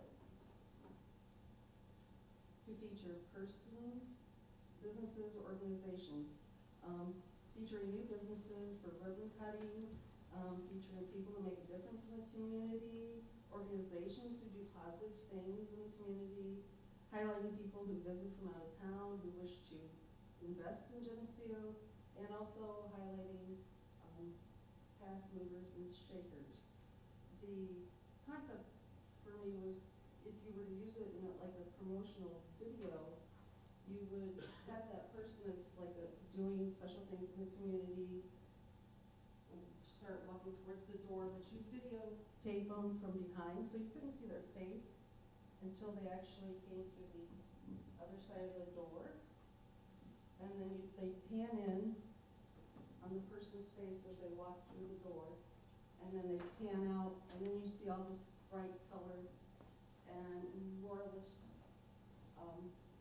to feature persons, businesses, or organizations, um, featuring new businesses for ribbon cutting, um, featuring people who make a difference in the community, organizations who do positive things in the community, highlighting people who visit from out of town, who wish to invest in Geneseo, and also highlighting um, past movers and shakers. The concept for me was if you were to use it in a, like a promotional video, you would have that person that's like a, doing special things in the community start walking towards the door, but you videotape them from behind, so you couldn't see their face until they actually came to the other side of the door. And then you, they pan in on the person's face as they walk through the door, and then they pan out, and then you see all this bright color and more of this um,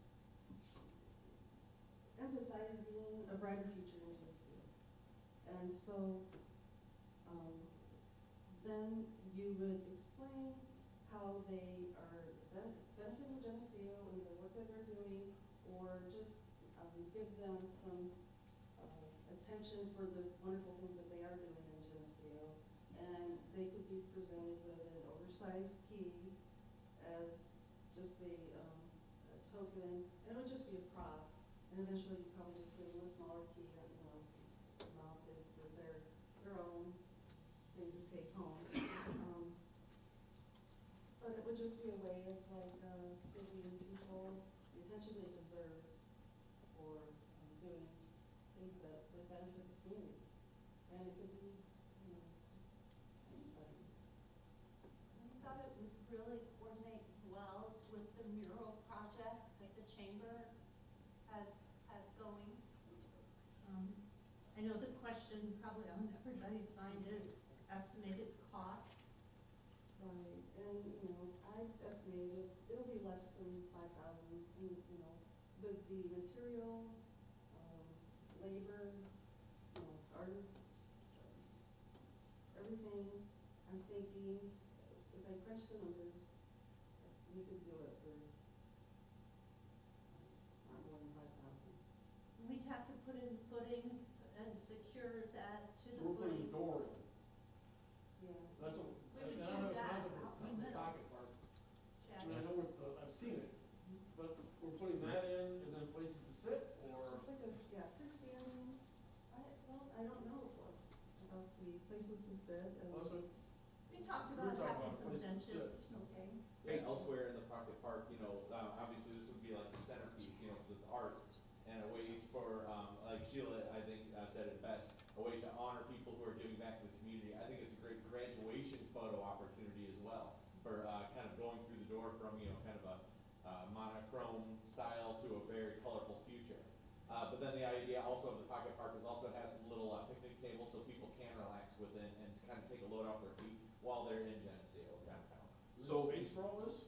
emphasizing a brighter future in Geneseo. And so um, then you would explain how they are ben- benefiting Geneseo and the work that they're doing, or just um, give them some uh, attention for the wonderful things that they are doing in Geneseo. And they could be presented with an oversized key as just a, um, a token, and it would just be a prop. And eventually you probably just give them a smaller key, that, you know, mount it for their, their own thing to take home. Um, and it could be, you know, just anybody. I thought it would really coordinate well with the mural project that the chamber has, has going. Um, I know the question probably on everybody's mind is estimated cost. Right, and, you know, I estimated it'll be less than five thousand, and, you know, but the material, um, labor, you know, artists, um, everything, I'm thinking, if I crunch the numbers, we could do it for not more than five thousand. We'd have to put in footings and secure that to So the we're putting footing. a door in. Yeah. That's what, We would I do don't have a that concept out of in the the middle. pocket park. I Chad. mean, I know where the, I've seen it, but we're putting that in and then places to sit, or? Just like a, yeah, freestanding, I, well, I don't know what, about the places to sit, and. Well, that's what- We talked We were about talking having about some places to benches, sit. okay? Hey, elsewhere in the pocket park, you know, uh, obviously this would be like the centerpiece, you know, because it's art, and a way for, um, like Sheila, I think, uh, said it best, a way to honor people who are giving back to the community. I think it's a great graduation photo opportunity as well, for, uh, kind of going through the door from, you know, kind of a, uh, monochrome style to a very colorful future. Uh, but then the idea also of the pocket park is also has some little, uh, picnic tables so people can relax within and kind of take a load off their feet while they're in Geneseo downtown. Is So- there space for all this?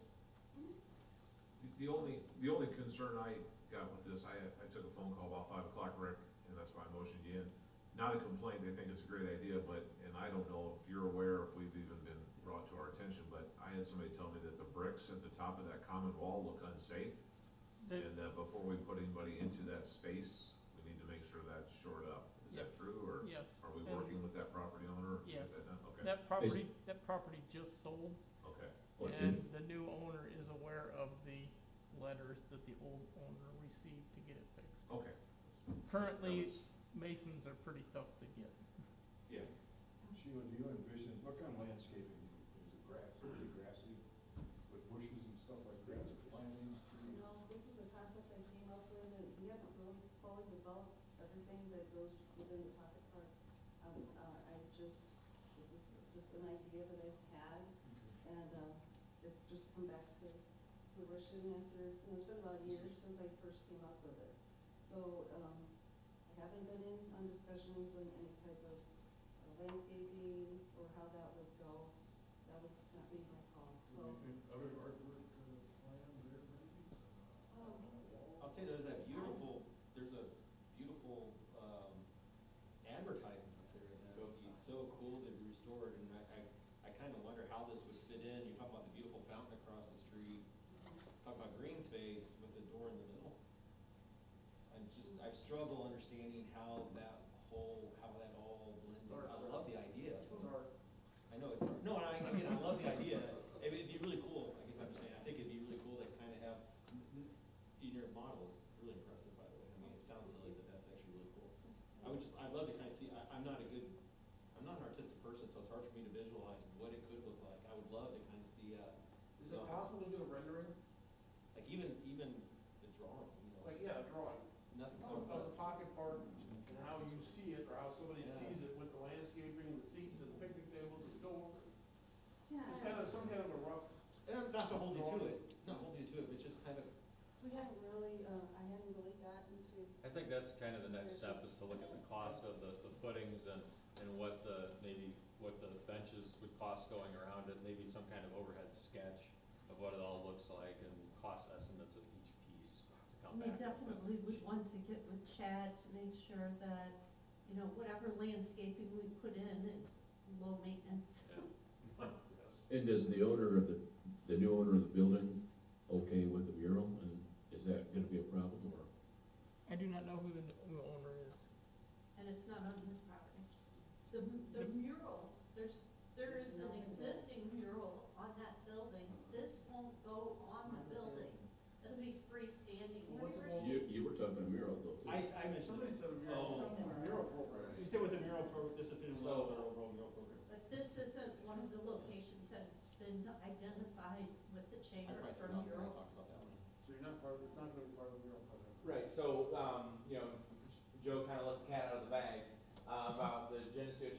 The- The only, the only concern I got with this, I, I took a phone call about five o'clock, Rick, and that's why I motioned you in. Not a complaint, they think it's a great idea, but, and I don't know if you're aware, if we've even been brought to our attention, but I had somebody tell me that the bricks at the top of that common wall look unsafe. And that before we put anybody into that space, we need to make sure that's shored up. Is that Yes. true, or Yes. are we And- working with that property owner? to get Yes. that done? Okay, That property, that property just sold, okay. and the new owner is aware of the letters that the old owner received to get it fixed. Okay. Currently, That was- masons are pretty tough to get. Yeah. Sheila, do you envision, what kind of landscaping, is it grass, pretty grassy, with bushes and stuff like that, or plantings, trees? No, this is a concept I came up with, and we haven't really fully developed everything that goes within the pocket park. Um, uh, I just, this is just an idea that I've had, and, uh, it's just come back to fruition after, you know, it's been about a year since I first came up with it. So, um, I haven't been in on discussions on any type of uh, landscaping or how that would go. That would not be my call, so. Anything, other artwork, uh, plans there, maybe? um, I'll say there's that beautiful, there's a beautiful, um, advertisement up there that would be so cool to be restored, and I, I, I kinda wonder how this would fit in. You talk about the beautiful fountain across the street, talk about green space with the door in the middle. I'm just, I struggle understanding how that whole, how that all blends. in. I love the idea. It's art. I know it's hard. No, and I, again, I love the idea. It would be really cool, I guess I'm just saying, I think it'd be really cool to kind of have, in your model is really impressive, by the way. I mean, it sounds silly, but that's actually really cool. I would just, I'd love to kind of see, I, I'm not a good, I'm not an artistic person, so it's hard for me to visualize what it could look like. I would love to kind of see, uh, Is it possible to get a rendering? like even, even the drawing, you know, Like, yeah, a drawing nothing of, of the complex. pocket park and how you see it, or how somebody Yeah. sees it with the landscaping, and the seats, and the picnic tables, and the door. Yeah, It's I- kind of, some kind of a rough. And not to hold you to it, not hold you to it, but just kind of, we haven't really, uh, I hadn't really gotten to, I think that's kind of the next step, is to look at the cost of the, the footings and, and what the, maybe, what the benches would cost going around it, maybe some kind of overhead sketch of what it all looks like, and cost estimates of each piece to come We back. with. definitely would want to get with Chad to make sure that, you know, whatever landscaping we put in is low maintenance. Yeah. And does the owner of the, the new owner of the building okay with the mural, and is that gonna be a problem, or? I do not know who the new owner is. And it's not on his property. The, the mural, there's, there is an existing mural on that building. This won't go on the building. It'll be freestanding. Well, what's Have it you You, ever you were talking mural though, too. I, I mentioned. Somebody it. said a mural, Oh. a mural program. You said with the mural pro, this would fit in well with our overall mural program. But this isn't one of the locations that's been identified with the I chamber probably for forgot, we murals. talked about that one. So you're not part of, not gonna be part of the mural program. Right, so, um, you know, Joe kind of let the cat out of the bag, uh, about the Geneseo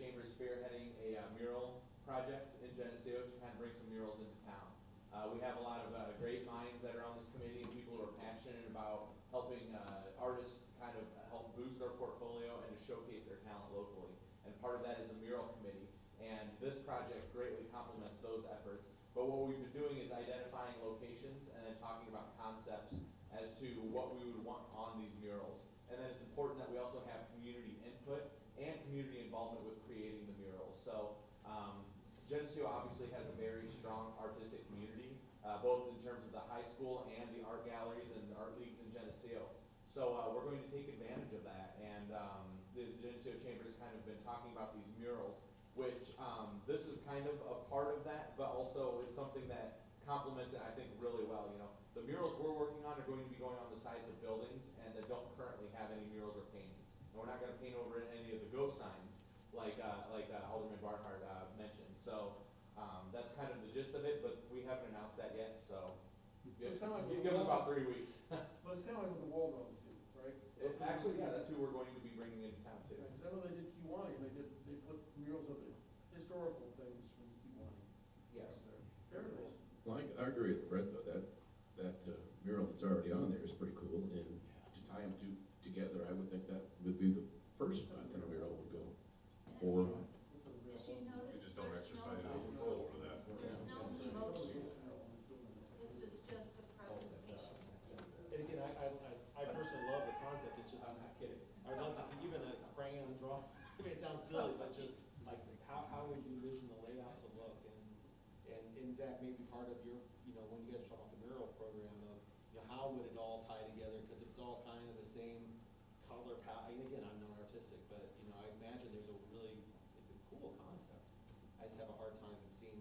we have a lot of uh, great minds that are on this committee and people who are passionate about helping uh, artists kind of help boost their portfolio and to showcase their talent locally. And part of that is the mural committee. And this project greatly complements those efforts. But what we've been doing is identifying locations and then talking about concepts as to what we would want on these murals. And then it's important that we also have community input and community involvement with creating the murals. So um, Geneseo obviously has a very strong artistic community, uh, both in terms of the high school and the art galleries and art leagues in Geneseo. So uh, we're going to take advantage of that. And um, the Geneseo Chamber has kind of been talking about these murals, which um, this is kind of a part of that, but also it's something that complements it, I think, really well. You know, the murals we're working on are going to be going on the sides of buildings and that don't currently have any murals or paintings. And we're not going to paint over any of the ghost signs like uh, like uh, Alderman Barnhart uh, mentioned. So um, that's kind of the gist of it, but we haven't announced that yet. So give, It's kinda like give the us wall- about three weeks. But it's kind of like what the Waldos do, right? It, actually, yeah, that's who we're going to be bringing into town too. Because I know they did Kiwani, and they did, they put murals of historical things from Kiwani. Yes. Very nice. Well, I, I agree with Brett, though, that, that uh, mural that's already on there is pretty cool, and to tie them two together, I would think that would be the first spot that a mural would go. Or, Did you notice? We just don't there's exercise no- any control over that. There's no emotion. This is just a presentation. And again, I, I, I- I personally love the concept, it's just, I'm not kidding. I'd love to see even a crayon draw, it may sound silly, but just like, how, how would you envision the layout to look? And, and, and Zach, maybe part of your, you know, when you guys are talking about the mural program of, you know, how would it all tie together? Because it's all kind of the same color palette, and again, I'm not artistic, but, you know, I imagine there's a really, it's a cool concept. I just have a hard time seeing,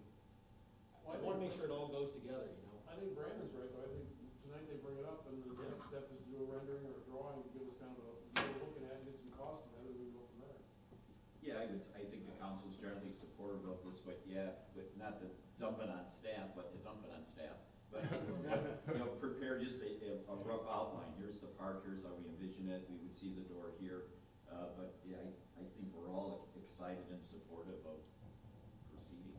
I wanna make sure it all goes together, you know? I think Brandon's right, though. I think tonight they bring it up, and the next step is to do a rendering or a drawing to give us kind of a, what we're looking at, and get some cost together, and we go from there. Yeah, I would, s- I think the council's generally supportive of this, but yeah, but not to dump it on staff, but to dump it on staff. But, you know, prepare just a, a rough outline. Here's the park, here's how we envision it, we would see the door here. Uh, but yeah, I, I think we're all excited and supportive of proceeding.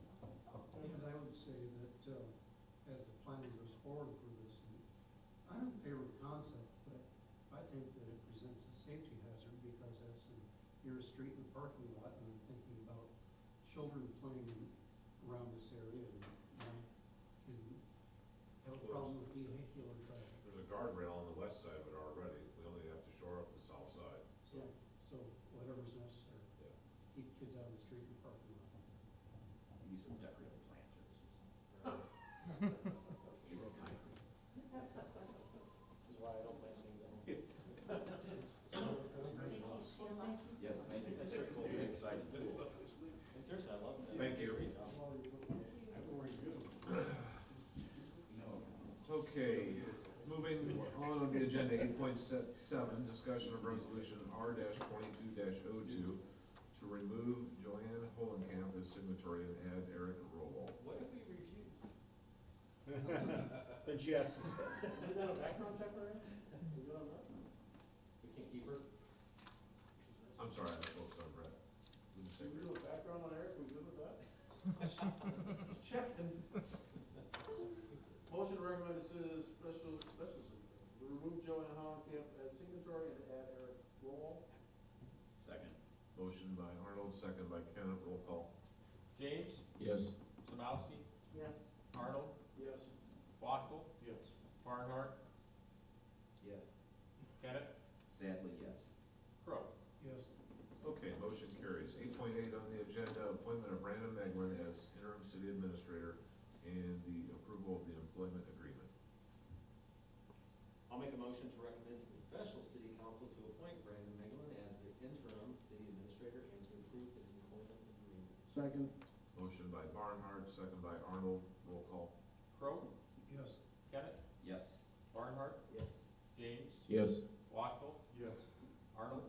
And I would say that, uh, as the planning goes forward for this, and I'm in favor of the concept, but I think that it presents a safety hazard because that's in, near a street and parking lot, and I'm thinking about children playing around this area, and I can have a problem with vehicular traffic. There's a guardrail on the west side of it already, we only have to shore up the south side. So, Yeah, so whatever's necessary, yeah. keep kids out of the street and parking lot. Maybe some decorative planters or something. Give it concrete. This is why I don't plan things at home. Yes, thank you. That's very cool. Very excited. And seriously, I love that. Thank you. Great job. Okay, moving on on the agenda, eight point seven, discussion of resolution R twenty-two 2 to remove Joanne Holenkamp as signatory and add Eric Rowell. What if we refuse? The jest. Isn't that a background check for her? We good on that? We can't keep her? I'm sorry, I spoke on Brett. Who'd you say? We do a background on Eric, we good with that? Checking. Motion to recommend a ci- special, special signatory, to remove Joanne Hollenkamp as signatory and add Eric Rowell. Second. Motion by Arnold, second by Kenneth, roll call. James, yes, Samowski, Yes. Arnold, Yes. Wackel, Yes. Barnhart, Yes. Kenneth, Sadly, yes. Crow. Yes. Okay, motion carries. Eight point eight on the agenda, appointment of Brandon Meglin as interim city administrator and the approval of the employment agreement. I'll make a motion to recommend to the special city council to appoint Brandon Meglin as the interim city administrator and to approve his employment agreement. Second. Motion by Barnhart, second by Arnold, roll call. Crow, Yes. Kenneth, Yes. Barnhart, Yes. James, yes, Wackel, Yes. Arnold,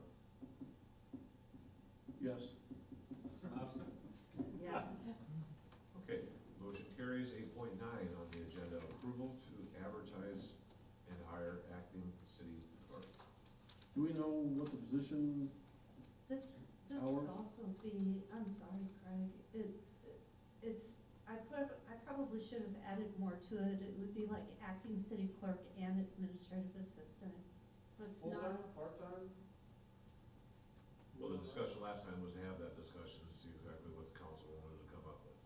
Yes. Samowski. Yes. Okay, motion carries. Eight point nine on the agenda, approval to advertise and hire acting city clerk. Do we know what the position, This, this Hours? would also be, I'm sorry, Craig, it, it's, I put, I probably should have added more to it, it would be like acting city clerk and administrative assistant. So it's Full-time, not, part-time? Well, the discussion last time was to have that discussion to see exactly what the council wanted to come up with.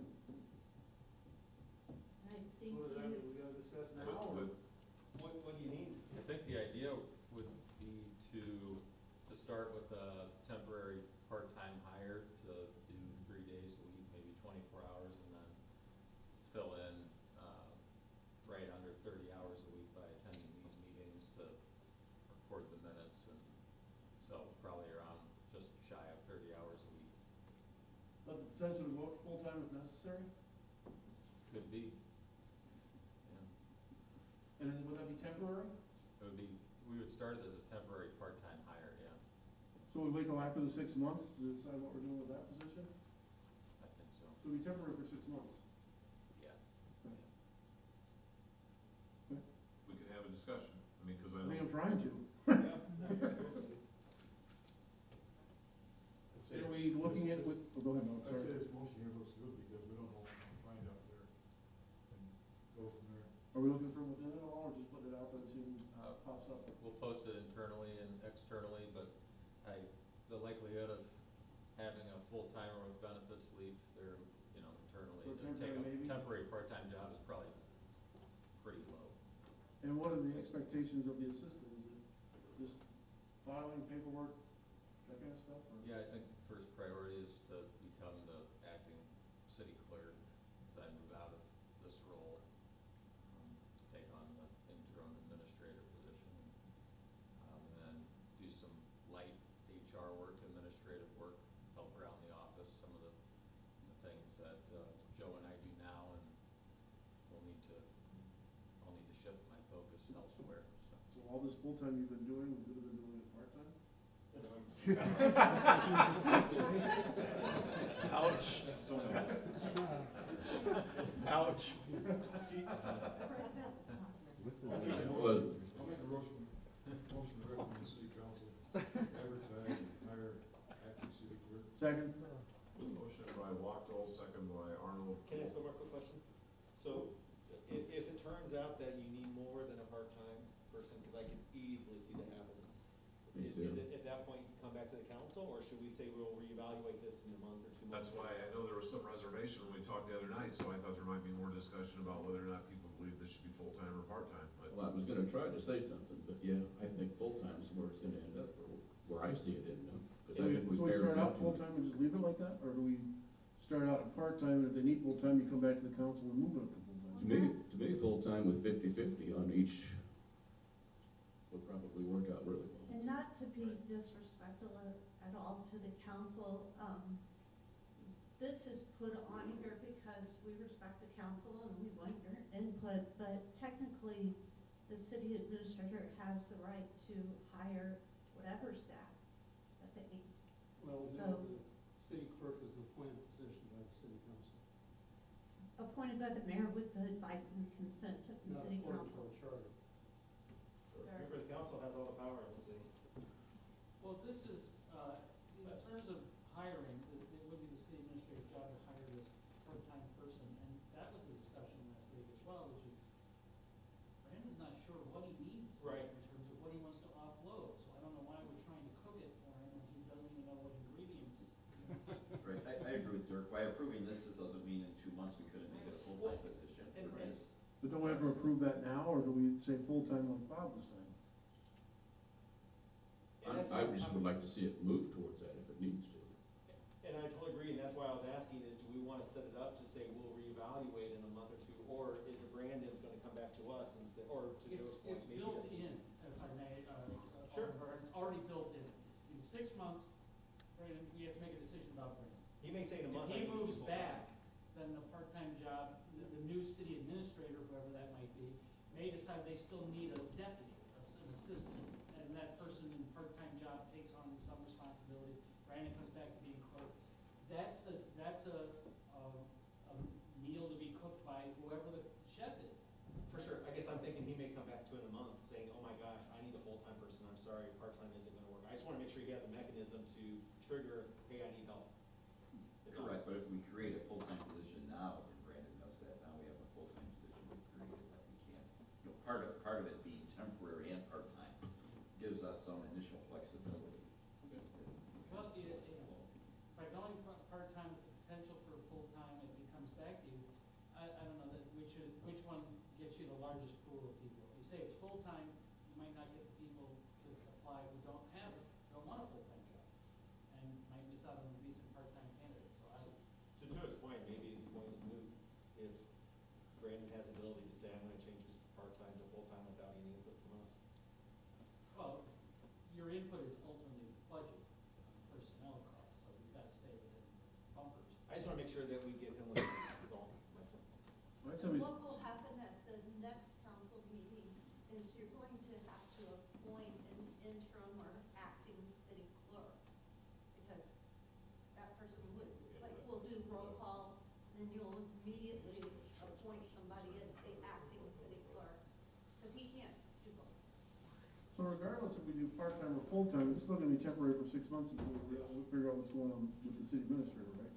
I think So is that what you, we gotta discuss now? With, or- with, What, what do you need? I think the idea would be to, to start with a temporary part-time hire to do three days a week, maybe twenty-four hours, and then fill in, uh, right under thirty hours a week by attending these meetings to record the minutes, and so probably around just shy of thirty hours a week. But the potential to go full-time if necessary? Could be. Yeah. And then would that be temporary? It would be, we would start it as a temporary part-time hire, yeah, So we wait till after the six months to decide what we're doing with that position? I think so, So it'll be temporary for six months? yeah. we can have a discussion, I mean, cause I I think I'm know, trying to. I'd say Are it's- we looking at, with, oh, go ahead, Mel, I'd say sorry. this motion here looks good because we don't know what we're gonna find out there and go from there. Are we looking for within it all, or just put it out there and see Uh, what pops up? We'll post it internally and externally, but I, the likelihood of having a full-timer with benefits leave their, you know, internally, For to take temporary, maybe? a temporary part-time job is probably pretty low. And what are the expectations of the assistant? Is it just filing paperwork, that kind of stuff, or? Yeah, I think first priority is to become the acting city clerk, as I move out of this role, um, to take on the interim administrator position. Um, and then do some light H R work, administrative work, help around the office, some of the, the things that, uh, Joe and I do now, and we'll need to, I'll need to shift my focus elsewhere, so. So all this full-time you've been doing, we could have been doing it part-time? Ouch. Ouch. Well, I'll make a motion, motion to recommend the city council advertise and hire acting city clerk. Second? motion by Wachtel, second by Arnold. Can I ask one more quick question? So, if, if it turns out that you need more than a part-time person, because I can easily see that happening, Me is, too. is it at that point come back to the council, or should we say we'll reevaluate this in a month or two months? That's why I know there was some reservation when we talked the other night, so I thought there might be more discussion about whether or not people believe this should be full-time or part-time, but. well, I was gonna try to say something, but yeah, I think full-time is where it's gonna end up, or where I see it ending up. Cause So I we, think we so we paired start it out up to- full-time and just leave it like that, or do we start out at part-time, and if they need full-time, you come back to the council and move it up to full-time? To me, to me, full-time with fifty-fifty on each would probably work out really well. and not to be disrespectful at at all to the council, um, this is put on here because we respect the council and we want your input, but technically, the city administrator has the right to hire whatever staff that they need. Well, So- no, the city clerk is an appointed position by the city council, Appointed by the mayor with the advice and consent of the not city according to council. our charter. Remember, the council has all the power in the city. Well, this is, uh, in terms of hiring, it it would be the city administrator's job to hire this part-time person, and that was the discussion last week as well, which is Brandon's not sure what he needs. Right. In terms of what he wants to offload, so I don't know why we're trying to cook it for him when he doesn't even know what ingredients. Right, I, I agree with Dirk. By approving this, this doesn't mean in two months we couldn't make it a full-time position. and- We're just- But don't we have to approve that now, or do we say full-time like Bob was saying? And I, that's I what just I'm- would like to see it move towards that if it needs to. And I totally agree, and that's why I was asking is, do we wanna set it up to say we'll reevaluate in a month or two, or is it Brandon's gonna come back to us and say, or to It's, Joe's point, it's maybe. built that's- in, if I may, uh, uh, Sure. Alderman Hart, it's already built in. In six months, Brandon, we have to make a decision about Brandon. He may say in a month. If I he need to moves see full-time. back, then the part-time job, the, the new city administrator, whoever that might be, may decide they still need a deputy, a s- an assistant, and that person in part-time job takes on some responsibilities. Brandon comes back to being clerk. That's a, that's a, a, a meal to be cooked by whoever the chef is. For sure, I guess I'm thinking he may come back to in a month saying, oh my gosh, I need a full-time person, I'm sorry, part-time isn't gonna work. I just wanna make sure he has a mechanism to trigger, hey, I need help. It's all- Correct, but if we create a full-time position now, and Brandon knows that, now we have a full-time position gives us some initial flexibility. Well, you, you know, by going pa- part-time with the potential for full-time, if he comes back to you, I, I don't know that which is, which one gets you the largest pool of people. If you say it's full-time, you might not get the people to apply who don't have it, don't want a full-time job, and might miss out on a decent part-time candidate, so I, To Joe's point, maybe the point is moot if Brandon has the ability to say, I'm gonna change this part-time to full-time without any input from us. well, it's, your input is ultimately budget, um, personnel costs, so he's gotta stay within bumpers. I just wanna make sure that we get him what he's on. Right, somebody's, What will happen at the next council meeting is you're going to have to appoint an interim or acting city clerk. Because that person would, like, we'll do roll call, then you'll immediately appoint somebody as the acting city clerk. Because he can't do both. so regardless if we do part-time or full-time, it's still gonna be temporary for six months until we, we figure out what's going on with the city administrator, right?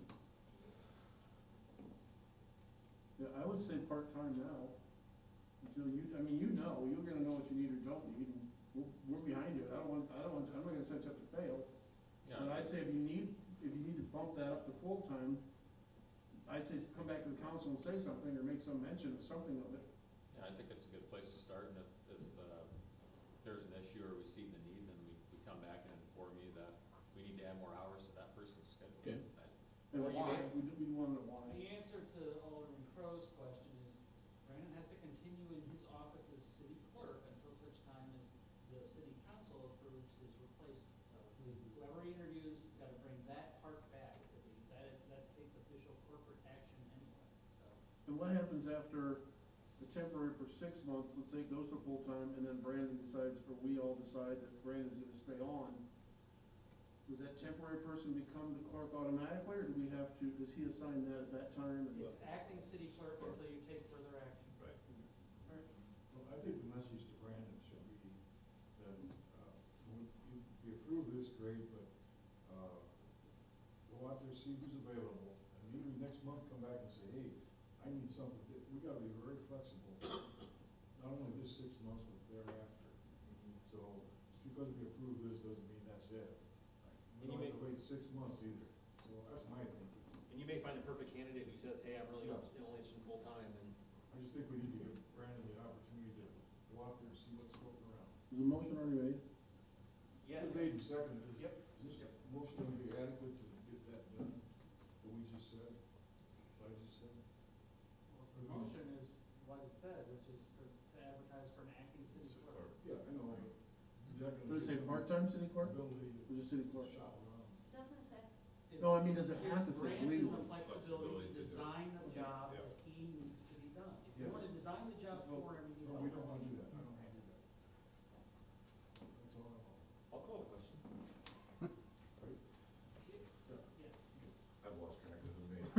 Yeah, I would say part-time now, until you, I mean, you know, you're gonna know what you need or don't need, and we're, we're behind you, I don't want, I don't want, I'm not gonna set you up to fail. But I'd say if you need, if you need to bump that up to full-time, I'd say come back to the council and say something, or make some mention of something of it. Yeah, I think it's a good place to start, and if, if, uh, there's an issue or we see the need, then we, we come back and inform you that we need to add more hours to that person's schedule. Okay. And Or you why, may- we, do- we wanna know why. The answer to Alderman Crow's question is, Brandon has to continue in his office as city clerk until such time as the city council approves his replacement. So whoever he interviews has gotta bring that part back, because that is, that takes official corporate action anyway, so. And what happens after the temporary for six months, let's say it goes to full-time, and then Brandon decides, or we all decide that Brandon's gonna stay on? Does that temporary person become the clerk automatically, or do we have to, does he assign that at that time? and- It's acting city clerk until you take further action. Right. Well, I think the message to Brandon should be that, uh, we, you- we approve this, great, but, uh, go out there, see who's available, and maybe next month come back and say, hey, I need something, that- we gotta be very flexible, not only this six months, but thereafter. So, just because we approve this doesn't mean that's it. We And you don't have may- to wait six months either, so that's my thinking. And you may find the perfect candidate who says, hey, I'm really Yeah. only interested in full-time, and I just think we need to give Brandon the opportunity to go out there and see what's floating around. Is the motion already made? yes. It's been made and seconded. Is- Yep. Is this motion going to be adequate to get that done, what we just said, what I just said? The motion is what it says, which is for, to advertise for an acting city clerk. Yeah, I know, but is that Did going it to say give them part-time city clerk, ability or just city clerk? to shop around? Doesn't say. No, I mean, does it have to Gives say Brandon legally? the flexibility to Flexibility to do it. design the job Yep. that he needs to be done. If you Yes. wanna design the job No, for him, you No, don't. we don't want to do that, I don't want to do that. That's all I want. I'll call the question. Right? I've lost track of who made it.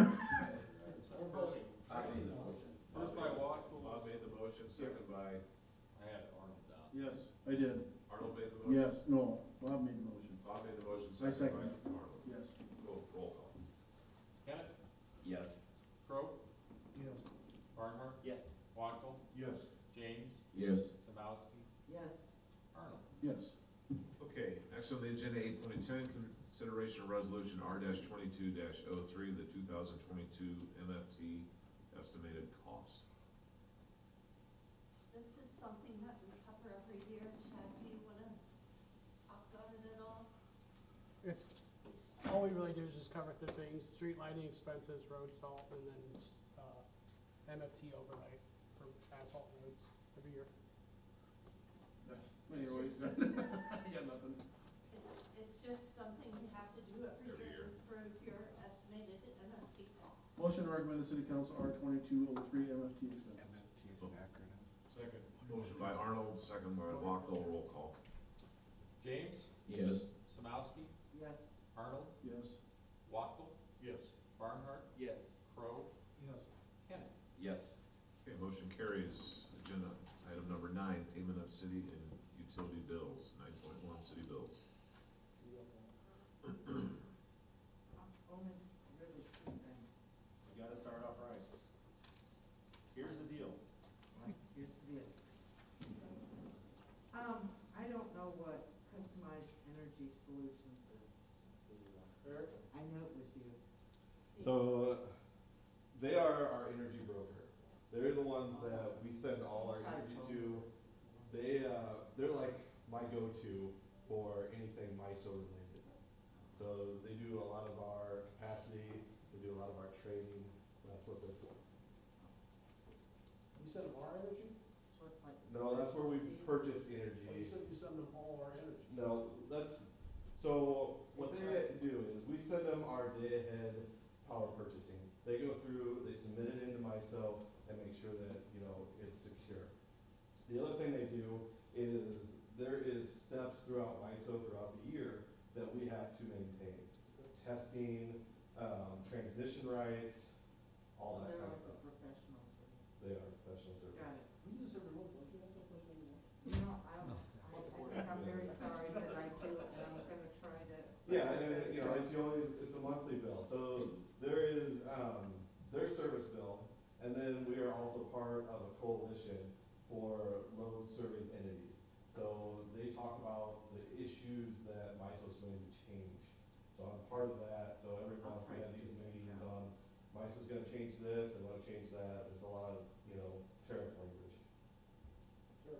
I made the motion. First by Wackel. Bob made the motion, second by I had Arnold down. Yes, I did. Arnold made the motion. Yes, no, Bob made the motion. Bob made the motion, I second by second. Arnold. Yes. Roll, roll call. Kenneth? Yes. Crow? Yes. Barnhart? Yes. Wackel? Yes. James? Yes. Samowski? Yes. Arnold? Yes. Okay, next on the agenda, eight point ten, consideration of resolution R twenty-two 3 the two thousand twenty-two M F T estimated cost. This is something that we cover every year. Chad, do you wanna talk about it at all? It's, all we really do is just cover the things, street lighting expenses, road salt, and then, uh, M F T overlay for asphalt roads every year. Many ways. I got nothing. It's, it's just something you have to do every Every year year. to prove your estimated M F T cost. Motion to recommend the city council R twenty-two oh three M F T expenses. Second. Motion by Arnold, second by Wackel, roll call. James? Yes. Samowski? Yes. Arnold? Yes. Wackel? Yes. Barnhart? Yes. Crow? Yes. Kenneth? Yes. Okay, motion carries. Agenda item number nine, payment of city and utility bills, nine point one, city bills. Only really two things. You gotta start off right. Here's the deal. Here's the deal. Um, I don't know what So they are our energy broker. They're the ones that we send all our energy to. They, uh, they're like my go-to for anything MISO related. So they do a lot of our capacity, they do a lot of our trading, that's what they're for. You send them our energy? So it's like. No, that's where we purchase energy. Oh, you said you send them all our energy. No, that's, so what they do is we send them our day ahead power purchasing. They go through, they submit it into MISO and make sure that, you know, it's secure. The other thing they do is there is steps throughout MISO throughout the year that we have to maintain. Testing, um, transmission rights, all So that they're kind of also stuff. professional service. They are professional services. Got it. We do this every month, don't you? That's not first anymore. No, I don't, I, I think I'm very sorry that I do it, and I'm gonna try to. Yeah, and, and, you know, it's the only, it's a monthly bill, so there is, um, their service bill, and then we are also part of a coalition for load serving entities. So they talk about the issues that MISO is going to change. So I'm part of that, so every month we have these meetings on, MISO's gonna change this, and wanna change that, there's a lot of, you know, tariff language. Sure.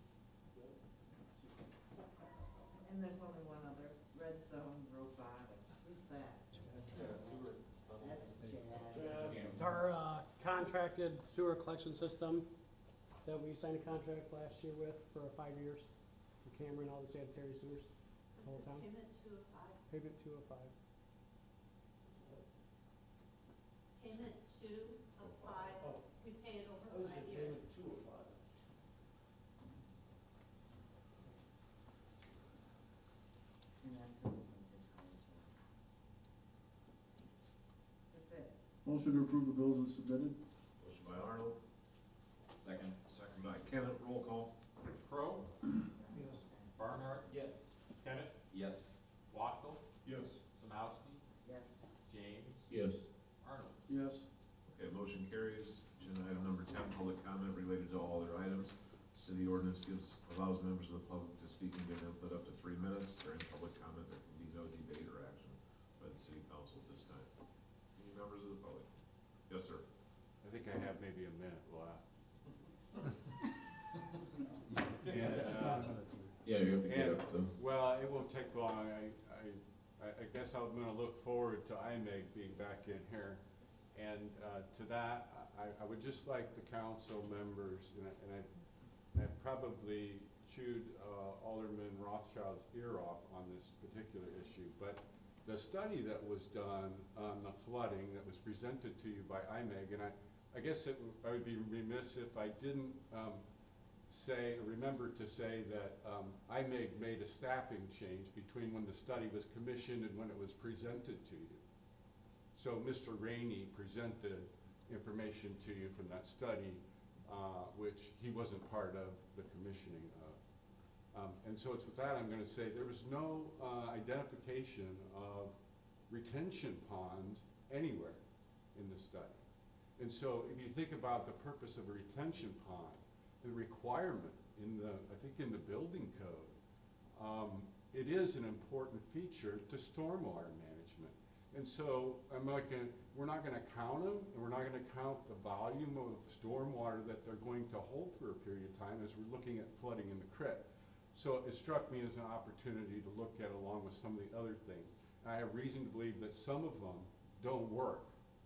And there's only one other, Red Zone Robotics, who's that? That's Chad. It's our uh, contracted sewer collection system that we signed a contract last year with for five years for Cameron, all the sanitary sewers, the whole town. Payment two oh five. Payment two oh five. Payment two of five, Oh. we pay it I over was five at years. payment two oh five. And that's it. That's it. Motion to approve the bills as submitted? Motion by Arnold, Second. second by Kenneth, roll call. Crowe, Yes. Barnhart. Yes. Kenneth, Yes. Wattle, Yes. Samowski, Yes. James, Yes. Arnold. Yes. Okay, motion carries. Agenda item number ten, public comment related to all other items. City ordinance gives, allows members of the public to speak and give input up to three minutes. During public comment, there can be no debate or action by the city council at this time. Any members of the public? Yes, sir. I think I have maybe a minute left. And, uh, Yeah, you have to get And, up though. well, it won't take long. I, I, I guess I'm gonna look forward to I M E G being back in here. And, uh, to that, I, I would just like the council members, and I, and I, I probably chewed, uh, Alderman Rothschild's ear off on this particular issue, but the study that was done on the flooding that was presented to you by I M E G, and I, I guess it, w- I would be remiss if I didn't, um, say, remember to say that um, I M E G made a staffing change between when the study was commissioned and when it was presented to you. So Mister Rainey presented information to you from that study, uh, which he wasn't part of the commissioning of. Um, and so it's with that I'm gonna say there was no uh, identification of retention ponds anywhere in the study. And so if you think about the purpose of a retention pond, the requirement in the, I think in the building code, um, it is an important feature to stormwater management. And so I'm not gonna, we're not gonna count them, and we're not gonna count the volume of stormwater that they're going to hold for a period of time as we're looking at flooding in the creek. So it struck me as an opportunity to look at along with some of the other things. And I have reason to believe that some of them don't work.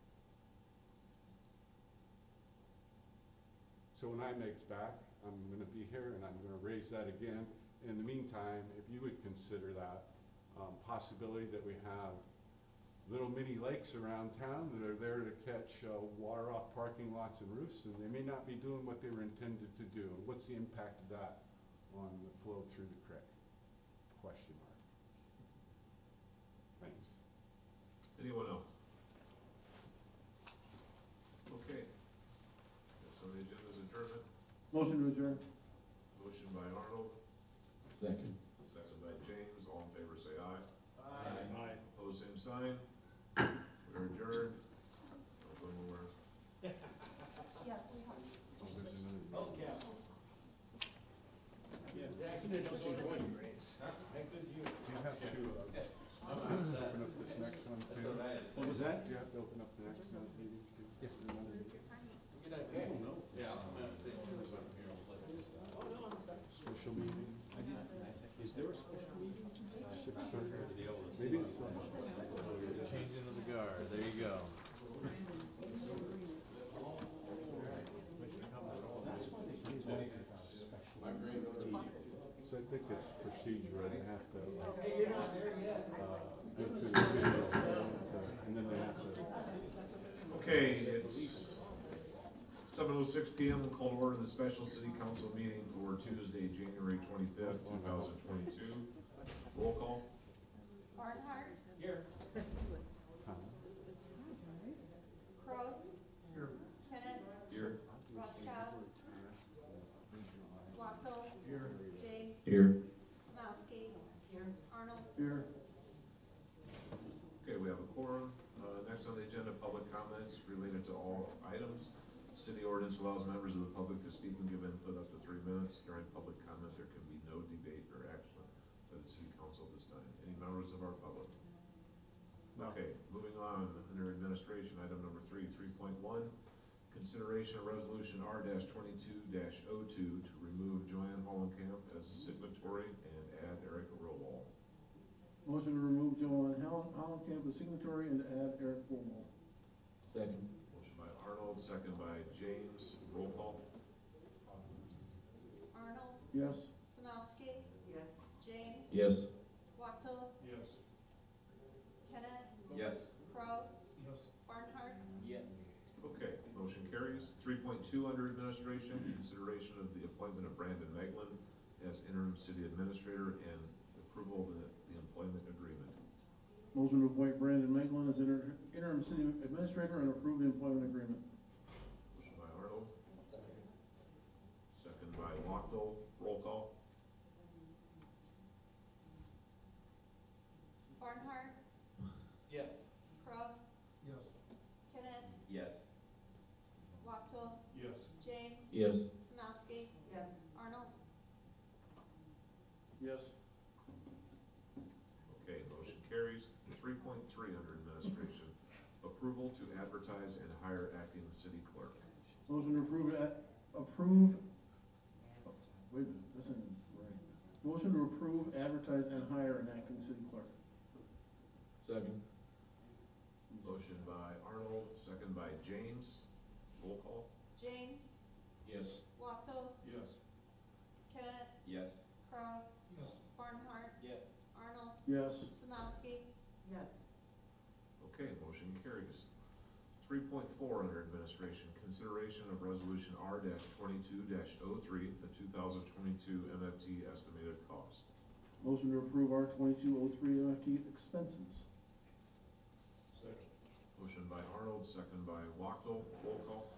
So when I M E G's back, I'm gonna be here and I'm gonna raise that again. In the meantime, if you would consider that, um, possibility that we have little mini lakes around town that are there to catch, uh, water off parking lots and roofs, and they may not be doing what they were intended to do. What's the impact of that on the flow through the creek? Question mark. Thanks. Anyone else? Okay. Next on the agenda is adjournment. Motion to adjourn. Motion by Arnold, Second. second by James. All in favor, say aye. Aye. Aye. Opposed, same sign. We're adjourned. Don't go nowhere. Yeah, we have. Oh, there's another. Oh, yeah. Yeah, actually, don't go to one, Grace. That goes you. Do you have to, uh, I'm upset. open up this next one too? That's all right. Is that, do you have to open up the next uh, meeting too? Yes. Yeah. Special meeting? Is there a special meeting? Six thirty. Maybe Maybe it's. Changing of the guard, there you go. So I think it's procedure, I have to, like, uh, go through the video, and then they have to. Okay, it's seven oh six P M, we'll call to order the special city council meeting for Tuesday, January twenty-fifth, two thousand twenty-two. Roll call. Barnhart. Here. Crowe. Here. Kenneth. Here. Rothschild. Wackel. Here. James. Here. Samowski. Here. Arnold. Here. Okay, we have a quorum. Uh, next on the agenda, public comments related to all items. City ordinance allows members of the public to speak and give input up to three minutes. During public comment, there can be no debate or action by the city council at this time. Any members of our public? Okay, moving on, under administration, item number three, three point one, consideration of resolution R twenty-two 2 to remove Joanne Hollenkamp as signatory and add Erica Rowall. Motion to remove Joanne Helen, Hollenkamp as signatory and to add Eric Woolmore. Second. Motion by Arnold, second by James. Roll call. Arnold. Yes. Samowski. Yes. James. Yes. Wackel. Yes. Kenneth. Yes. Crowe. Yes. Barnhart. Yes. Okay, motion carries. Three point two under administration, consideration of the appointment of Brandon Meglin as interim city administrator and approval of the, the employment agreement. Motion to appoint Brandon Meglin as inter- interim city administrator and approve the employment agreement. Motion by Arnold. Second by Wachtel. Roll call. Barnhart. Yes. Crowe. Yes. Kenneth. Yes. Wackel. Yes. James. Yes. Samowski. Yes. Arnold. Yes. Okay, motion carries. Three point three under administration, approval to advertise and hire acting city clerk. Motion to approve, at- approve, oh, wait a minute, that's in, right. Motion to approve, advertise, and hire an acting city clerk. Second. Motion by Arnold, second by James. Roll call. James. Yes. Wackel. Yes. Kenneth. Yes. Crowe. Yes. Barnhart. Yes. Arnold. Yes. Samowski. Yes. Okay, motion carries. Three point four under administration, consideration of resolution R twenty-two 3 the two thousand twenty-two M F T estimated cost. Motion to approve R twenty-two oh three M F T expenses. Second. Motion by Arnold, second by Wachtel. Roll call.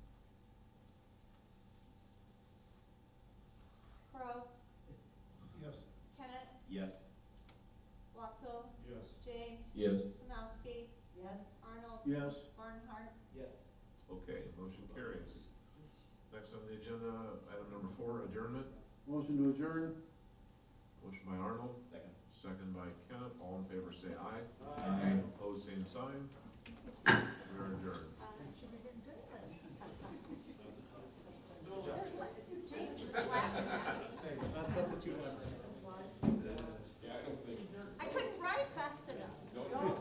Crowe. Yes. Kenneth. Yes. Wackel. Yes. James. Yes. Samowski. Yes. Arnold. Yes. Barnhart. Yes. Okay, motion carries. Next on the agenda, item number four, adjournment. Motion to adjourn. Motion by Arnold, Second. second by Kenneth. All in favor say aye. Aye. Opposed, same sign. We are adjourned.